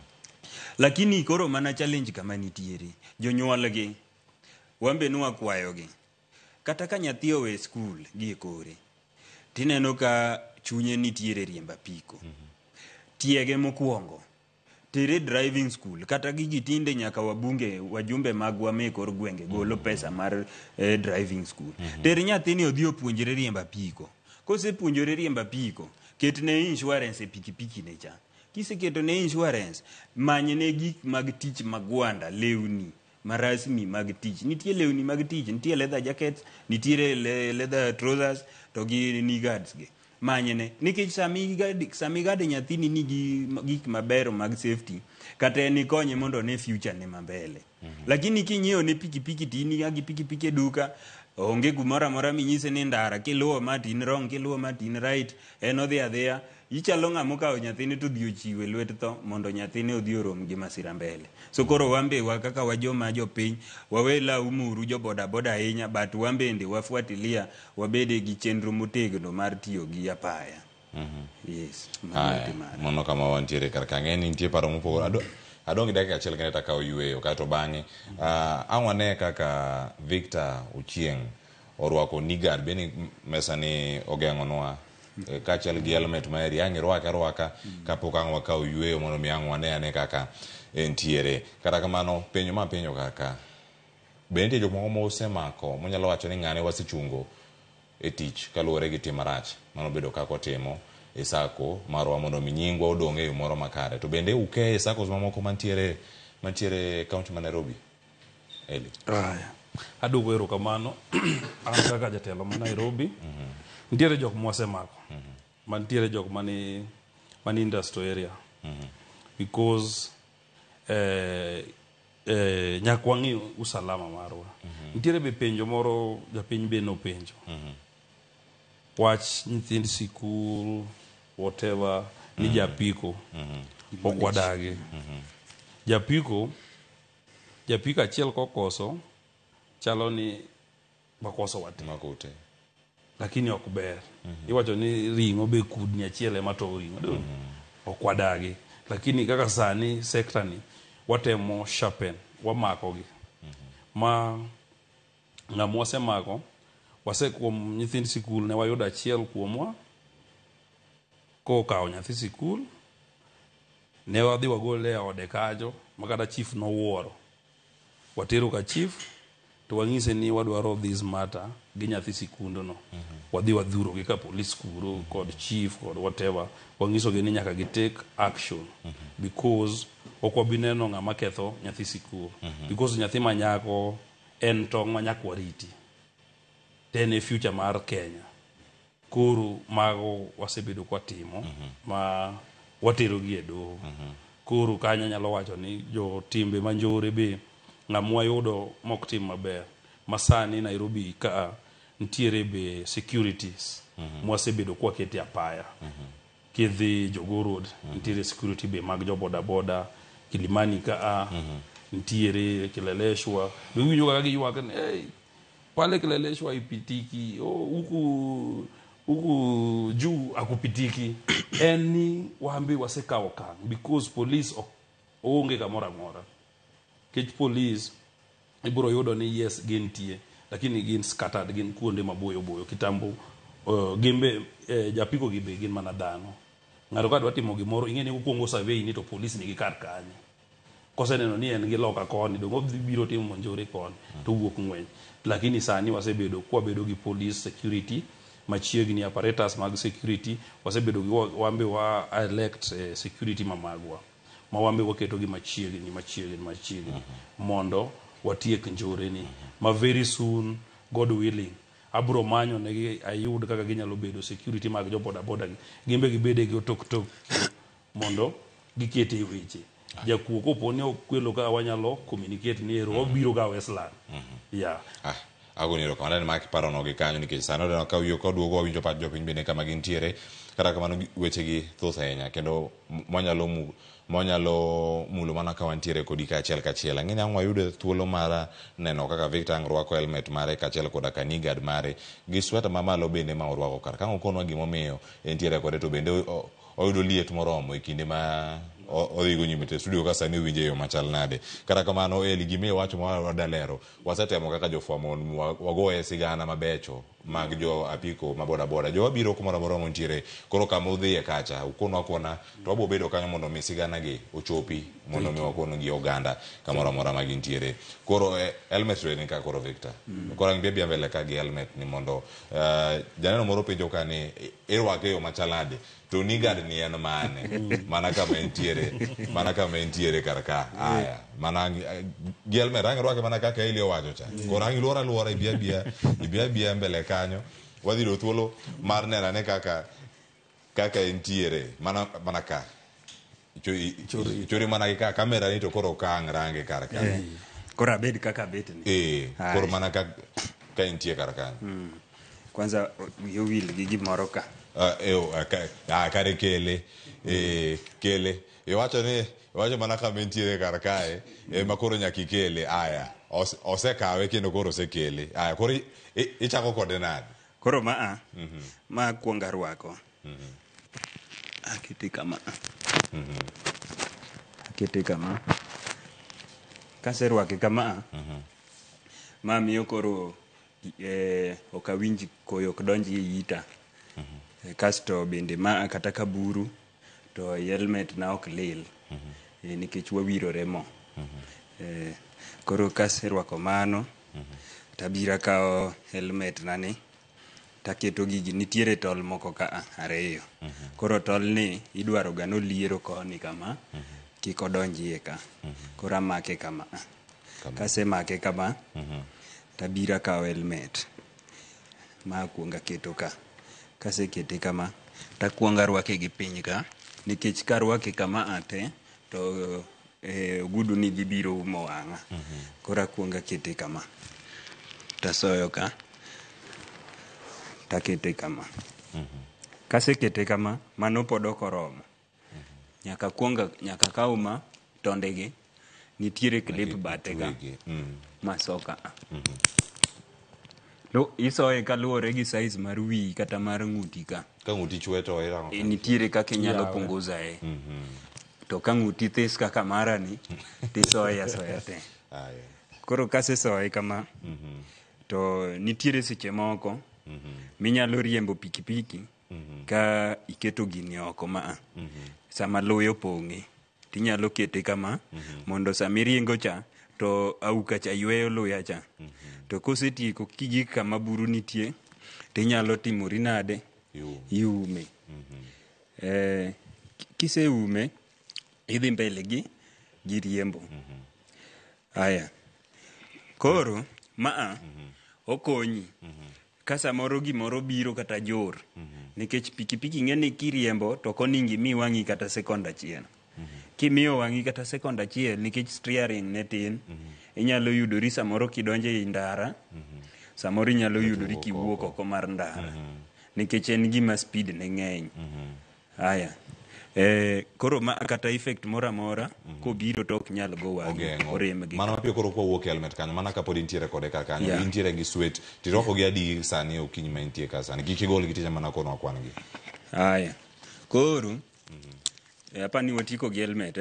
Lakini koro mana challenge kama nitiere jonyuolgi wambe nwakwayogi, kata ka nyathi owe skul gi kore tineno ka chunye nitiere riemba piko, tiege mokwongo tere driving school, kata gigi tinde nyaka wajumbe magwa mekor gwenge golo pesa mar driving school. Tere nyathini odhi opuonjre riemba piko, kose puonjore riemba piko ketne insurance e pikipiki ne cha, kiseketo ne insurance manyne gik mag tich magwanda, lewni marasmi mag tich, nitie lewni mag tich, nitie leather jackets, nitie leather trousers to gi knee guards gi manyne, nikech sami gade nyathini nigi gik mabero mag safety kata ni konye mondo ne future ne mambele. Lakini kinyiewo ne pikipiki tini agi pikipiki duka onge gumora amora minyise ni ndara kiluwo matin wrong kiluwo matin right, en odhi adhiya ichalo ng'amo kawo nyathini to dhi ochiwe lwet tho mondo nyathini odhi orom gi masira mbele. So koro wambe kaka wajoma jopiny wawela umuru jo boda ahinya, but wambende wafuatilia wabede gi chenro motegno mar tiyo gi apaya. Yes. Mono kama wantiere karka ng'eni nitie paro mopogore adongi dakika achiel kene taka oyueyo kato bang'e ang'wane kaka Victor Ochieng orwako nigard beni mesani ogeng'onwa kachiel gi helmet maeri ang'i rwaka kapok ang'wa ka oyueyo mondo mi ang'wane ane kaka entiere. Kata kamano penyo kaka bende jok moko mosemako monyalo wacho ni ng'ane wasechungo e tich kaluwore gi tim marach mano bedo kako otimo e sako marwa mondo mi nyingwa odong' e yo moro makare, to bende uke e sakos mamoko mantiere kaunti ma Nairobi. Eli adugo erokamano an kaka jatelo ma Nairobi nitiere jok mosemako mantiere jok mani industrial area because nyakwang'i usalama marwa. Nitiere be penjo moro japiny be nopenjo wach nyithind sikul whatever ni japiko okwadagi. Japiko achiel kokoso chalo ni makoso makote, lakini ok ber. Iwacho ni ring'o be kudni achiel ema to ring'o okwadagi, lakini kaka sani sekta ni watemo sharpen wamakogi ma ng'ama wasemako kuom nyithind sikul ne wayudo achiel kuomwa kokawo nyathi sikul ne wadhi wagole e ode kajo makata chief nowuoro, watero ka chief to wang'ise ni wadwaro this matter gi nyathi sikundono. Wadhi wadhurogi ka police kuro kod chief kod whatever, wang'isogi ni nyaka gi take action because ok wabineno ng'ama ketho nyathi sikul because nyathi manyako en tong' manyaka wariti ten e future mar Kenya. Koro mago wasebedo kwa timo ma watero gi e doho. Koro kanya nyalo wacho ni jo timbe manjore be ng'amwa yudo mok tim maber. Masani Nairobi ka ntiere be securities mwasebedo kwa kete apaya. Kidhi Jogoo Road ntiere security be mag jo boda Kilimani ka ntiere Kileleshwa. Winjo kaka giywak ni pale Kileleshwa ipitiki huku juu akupitiki. Eni wambi wasekawo kang because police onge kamoro amora. Kech police ibiro yudo ni yes gin tie lakini gin scattered, gin kuonde maboyo kitambo gimbe japiko gibe gin mana dhano. Ng'ato ka dwa timo gimoro ing'e ni okuongo survey ni to police nigi kar kanye. Koseneno ni en gi loka koni dongo biro timo monjore koni to wuok ng'weny. Lakini sani wasebedo kwabedo gi police security machiegni apparatus mag security, wasebedo gi wambe wa elect security mamagwa ma wambe waketo gi machiegni mondo watiek njore ni ma very soon God willing abro manyo negi ayud kaka ginyalo bedo security mag jo boda boda gimbe gibede gi tok mondo gikete e weche jakuo kopo ni okwelo ka wanyalo communicate ni ero obiro ga Westland agoniro kamano ma kiparo no gi kanyo nikech sano no ka wiyo koduogo wawinjo pat jopiny bende kama gintiere kata kamano weche gi thoth ahinya kendo monyalo mulo mana ka wantiere kodi kachiel kachiel ang'e ang'o wayudo thuolo mar neno kaka Victor Ang rwako helmet mare kachiel koda ka knee-guard mare gi sweta mamalo bende ma orwako kar kang'o konwa gimomiyo entiere kode to bende oyudo liet moromo e kinde ma odhigo nyime te studio ka sani winje yo machal nade kata kamano Eli gime wacho ma wadalero wasetemo kaka jofwambo wagoye sigana mabecho mag jo apiko maboda boda jo wabiro kumoro moro montiere koro kama udhiye kacha ukono akona to wabo bedo kanyo mondo mi sigana gi ochopi mondo mi wakono gi oganda kamoro moro ma gintiere koro helmet ni ka koro Victor koro ang bia mbele ka gi helmet ni mondo janeno moro penjo ka ni irwake yo machal nade to knee-guard ni en mane mana kama entiere karka aya mana gelme rang rwake mana kaka Eli owacho cha koro ang luora ibia mbele kanyo wadhi do thuolo mar nena ne kaka entiere mana ka chori mana ka kamera ni to koro ka ang range karka koro abed kaka bet ni koro mana ka entie karka kwanza yo wil gi gimoro ka kare kele wacho mana kama entiere kar kae ma koro nyaka ikele aya osekawe kendo koro osekele aya koro ichako kode nade koro ma kuonga rwako akete kama kaserwake kama ma miyo koro okawinj koyo ok donji e ita kasto bende ma kata kaburu to helmet na ok lil nikech wawirore mo koro kaserwako mano tabira kao helmet nani taketo gigi nitiere tol moko ka ariyo koro tol ni idwaro ga no liero koni kama kik odonjie ka koro amake kama kasemake kama tabira kao helmet ma kuonga keto ka kasekete kama takuonga rwake gi piny ka nikech ka rwake kama ate to gudu ni bibiro umo wang'a koro akuonga kete kama tasoyo ka takete kama kasekete kama mano pod ok oromo nyaka kauma tondegi nitiere clip bate ga masoka isoye kaluwore gi size mar wi kata mar ng'uti ka ng'uti chwe to nitiere kaka inyalo punguza to ka ng'uti this kaka mara ni tisoye asoya te koro kasesoye kama to nitiere seche moko minyalo riembo pikipiki ka iketo gini oko sama loyo pong'e tinyalo kete kama mondo samiriengo cha to auka cha yweyo loya cha to kosetieko kigik kama buru nitie tinyalo timori nade iume kiseume idhi mbele gi riembo aya koro okonyi ka samoro gimoro biro kata jor nikech pikipiki ng'eni kiriembo to koningi mi wang'i kata sekond achiel kimiyo wang'i kata sekond achiel nikech steering ne tin inyalo yudori samoro kidonje i ndara samoro inyalo yudori kiwuok oko mar ndara nikech en gima speed ne ng'eny aya koro ma kata effect mora mora kobiro to ok nyal go wang'i orem gi mana mapiyo koro kwawuok helmet kanyo mana kapod intiere kode kar kanyo intiere gi sweat tirwako gi adi sani okinyi ma intie ka sani kik igol gi tije mana kono akwan gi aya koro apani watiko gi helmet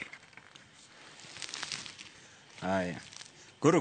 aya koro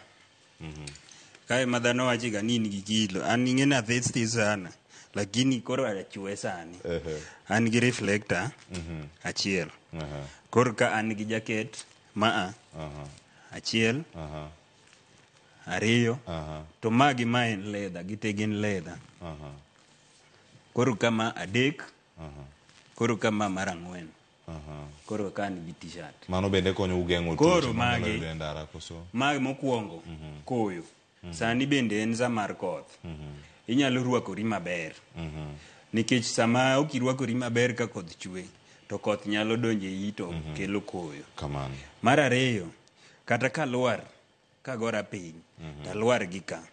kae madhano wachi ga nini gi kilo an ing'e na thithi sana lakini koro achwe sani an gi reflector achiel koro ka an gi jacket achiel ariyo to magi ma en leather gite gin leather koro kama adek koro kama mar ang'wen koro ka an gi t-shirt mano bende konyo ugeng'o koro magi mokwongo koyo sani bende en za mar koth inyalo rwakori maber nikech sama ok irwakori maber ka koth chwe to koth nyalo donjo ei to kelo koyo. Mar ariyo, kata ka lwar kagora piny talwar gi ka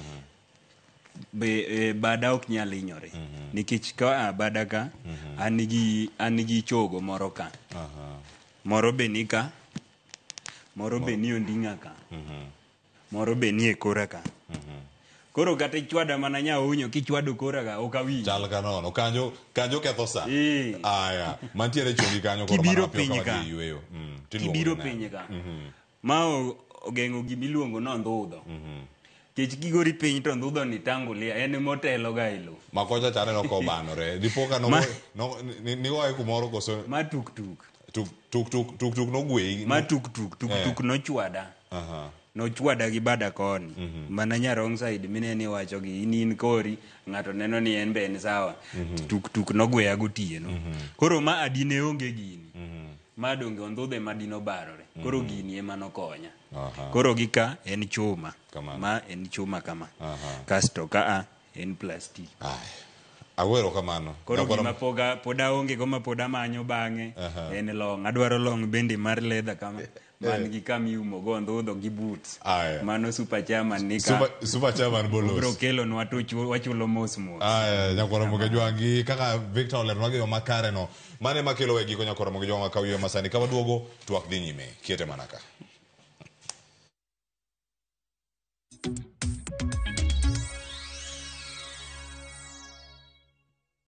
bada ok nyal hinyore nikech ka bada ka an gi chogo moro ka moro be ni ka moro be ni onding'a ka moro be ni e kora ka koro kata ichwada mana nyaunyo kichwado kora ka ok awinj chal ka nono kanyo ketho sa aya mantiere chongi kanyo koro kibiro piny ka kibiro piny ka ma ogeng'o gimiluongo no ndhudho kech kigori piny to ndhudho ni tangulia en motelo ga ilo makocha chane no ko banore dipoka no ni oe kumoro koso ma tuk no gwei ma tuk no chwada no chwada gi bada koni mana nya wrong side mineni wacho gi in kori ng'ato neno ni en ben sawa tuk no gweya gotieno koro ma adine onge gini ma donge ondhudhe madino barore koro gini ema nokonya koro gika en chuma ma en chuma kama kasto ka en plastic agwero kamano koro gima poda onge goma poda manyo bang'e en long adwaro long bende mar leather kama man gi kamiumo go ndhudho gi boots mano super chairman nika super chairman bolos bro kelo nwa to wachulo mos nyakoro moge jwangi kaka Victor olerno gi makare no mane makelo wegi ko nyakoro moge jwangi kawiyo masani ka waduogo twak dhi nyime kiete manaka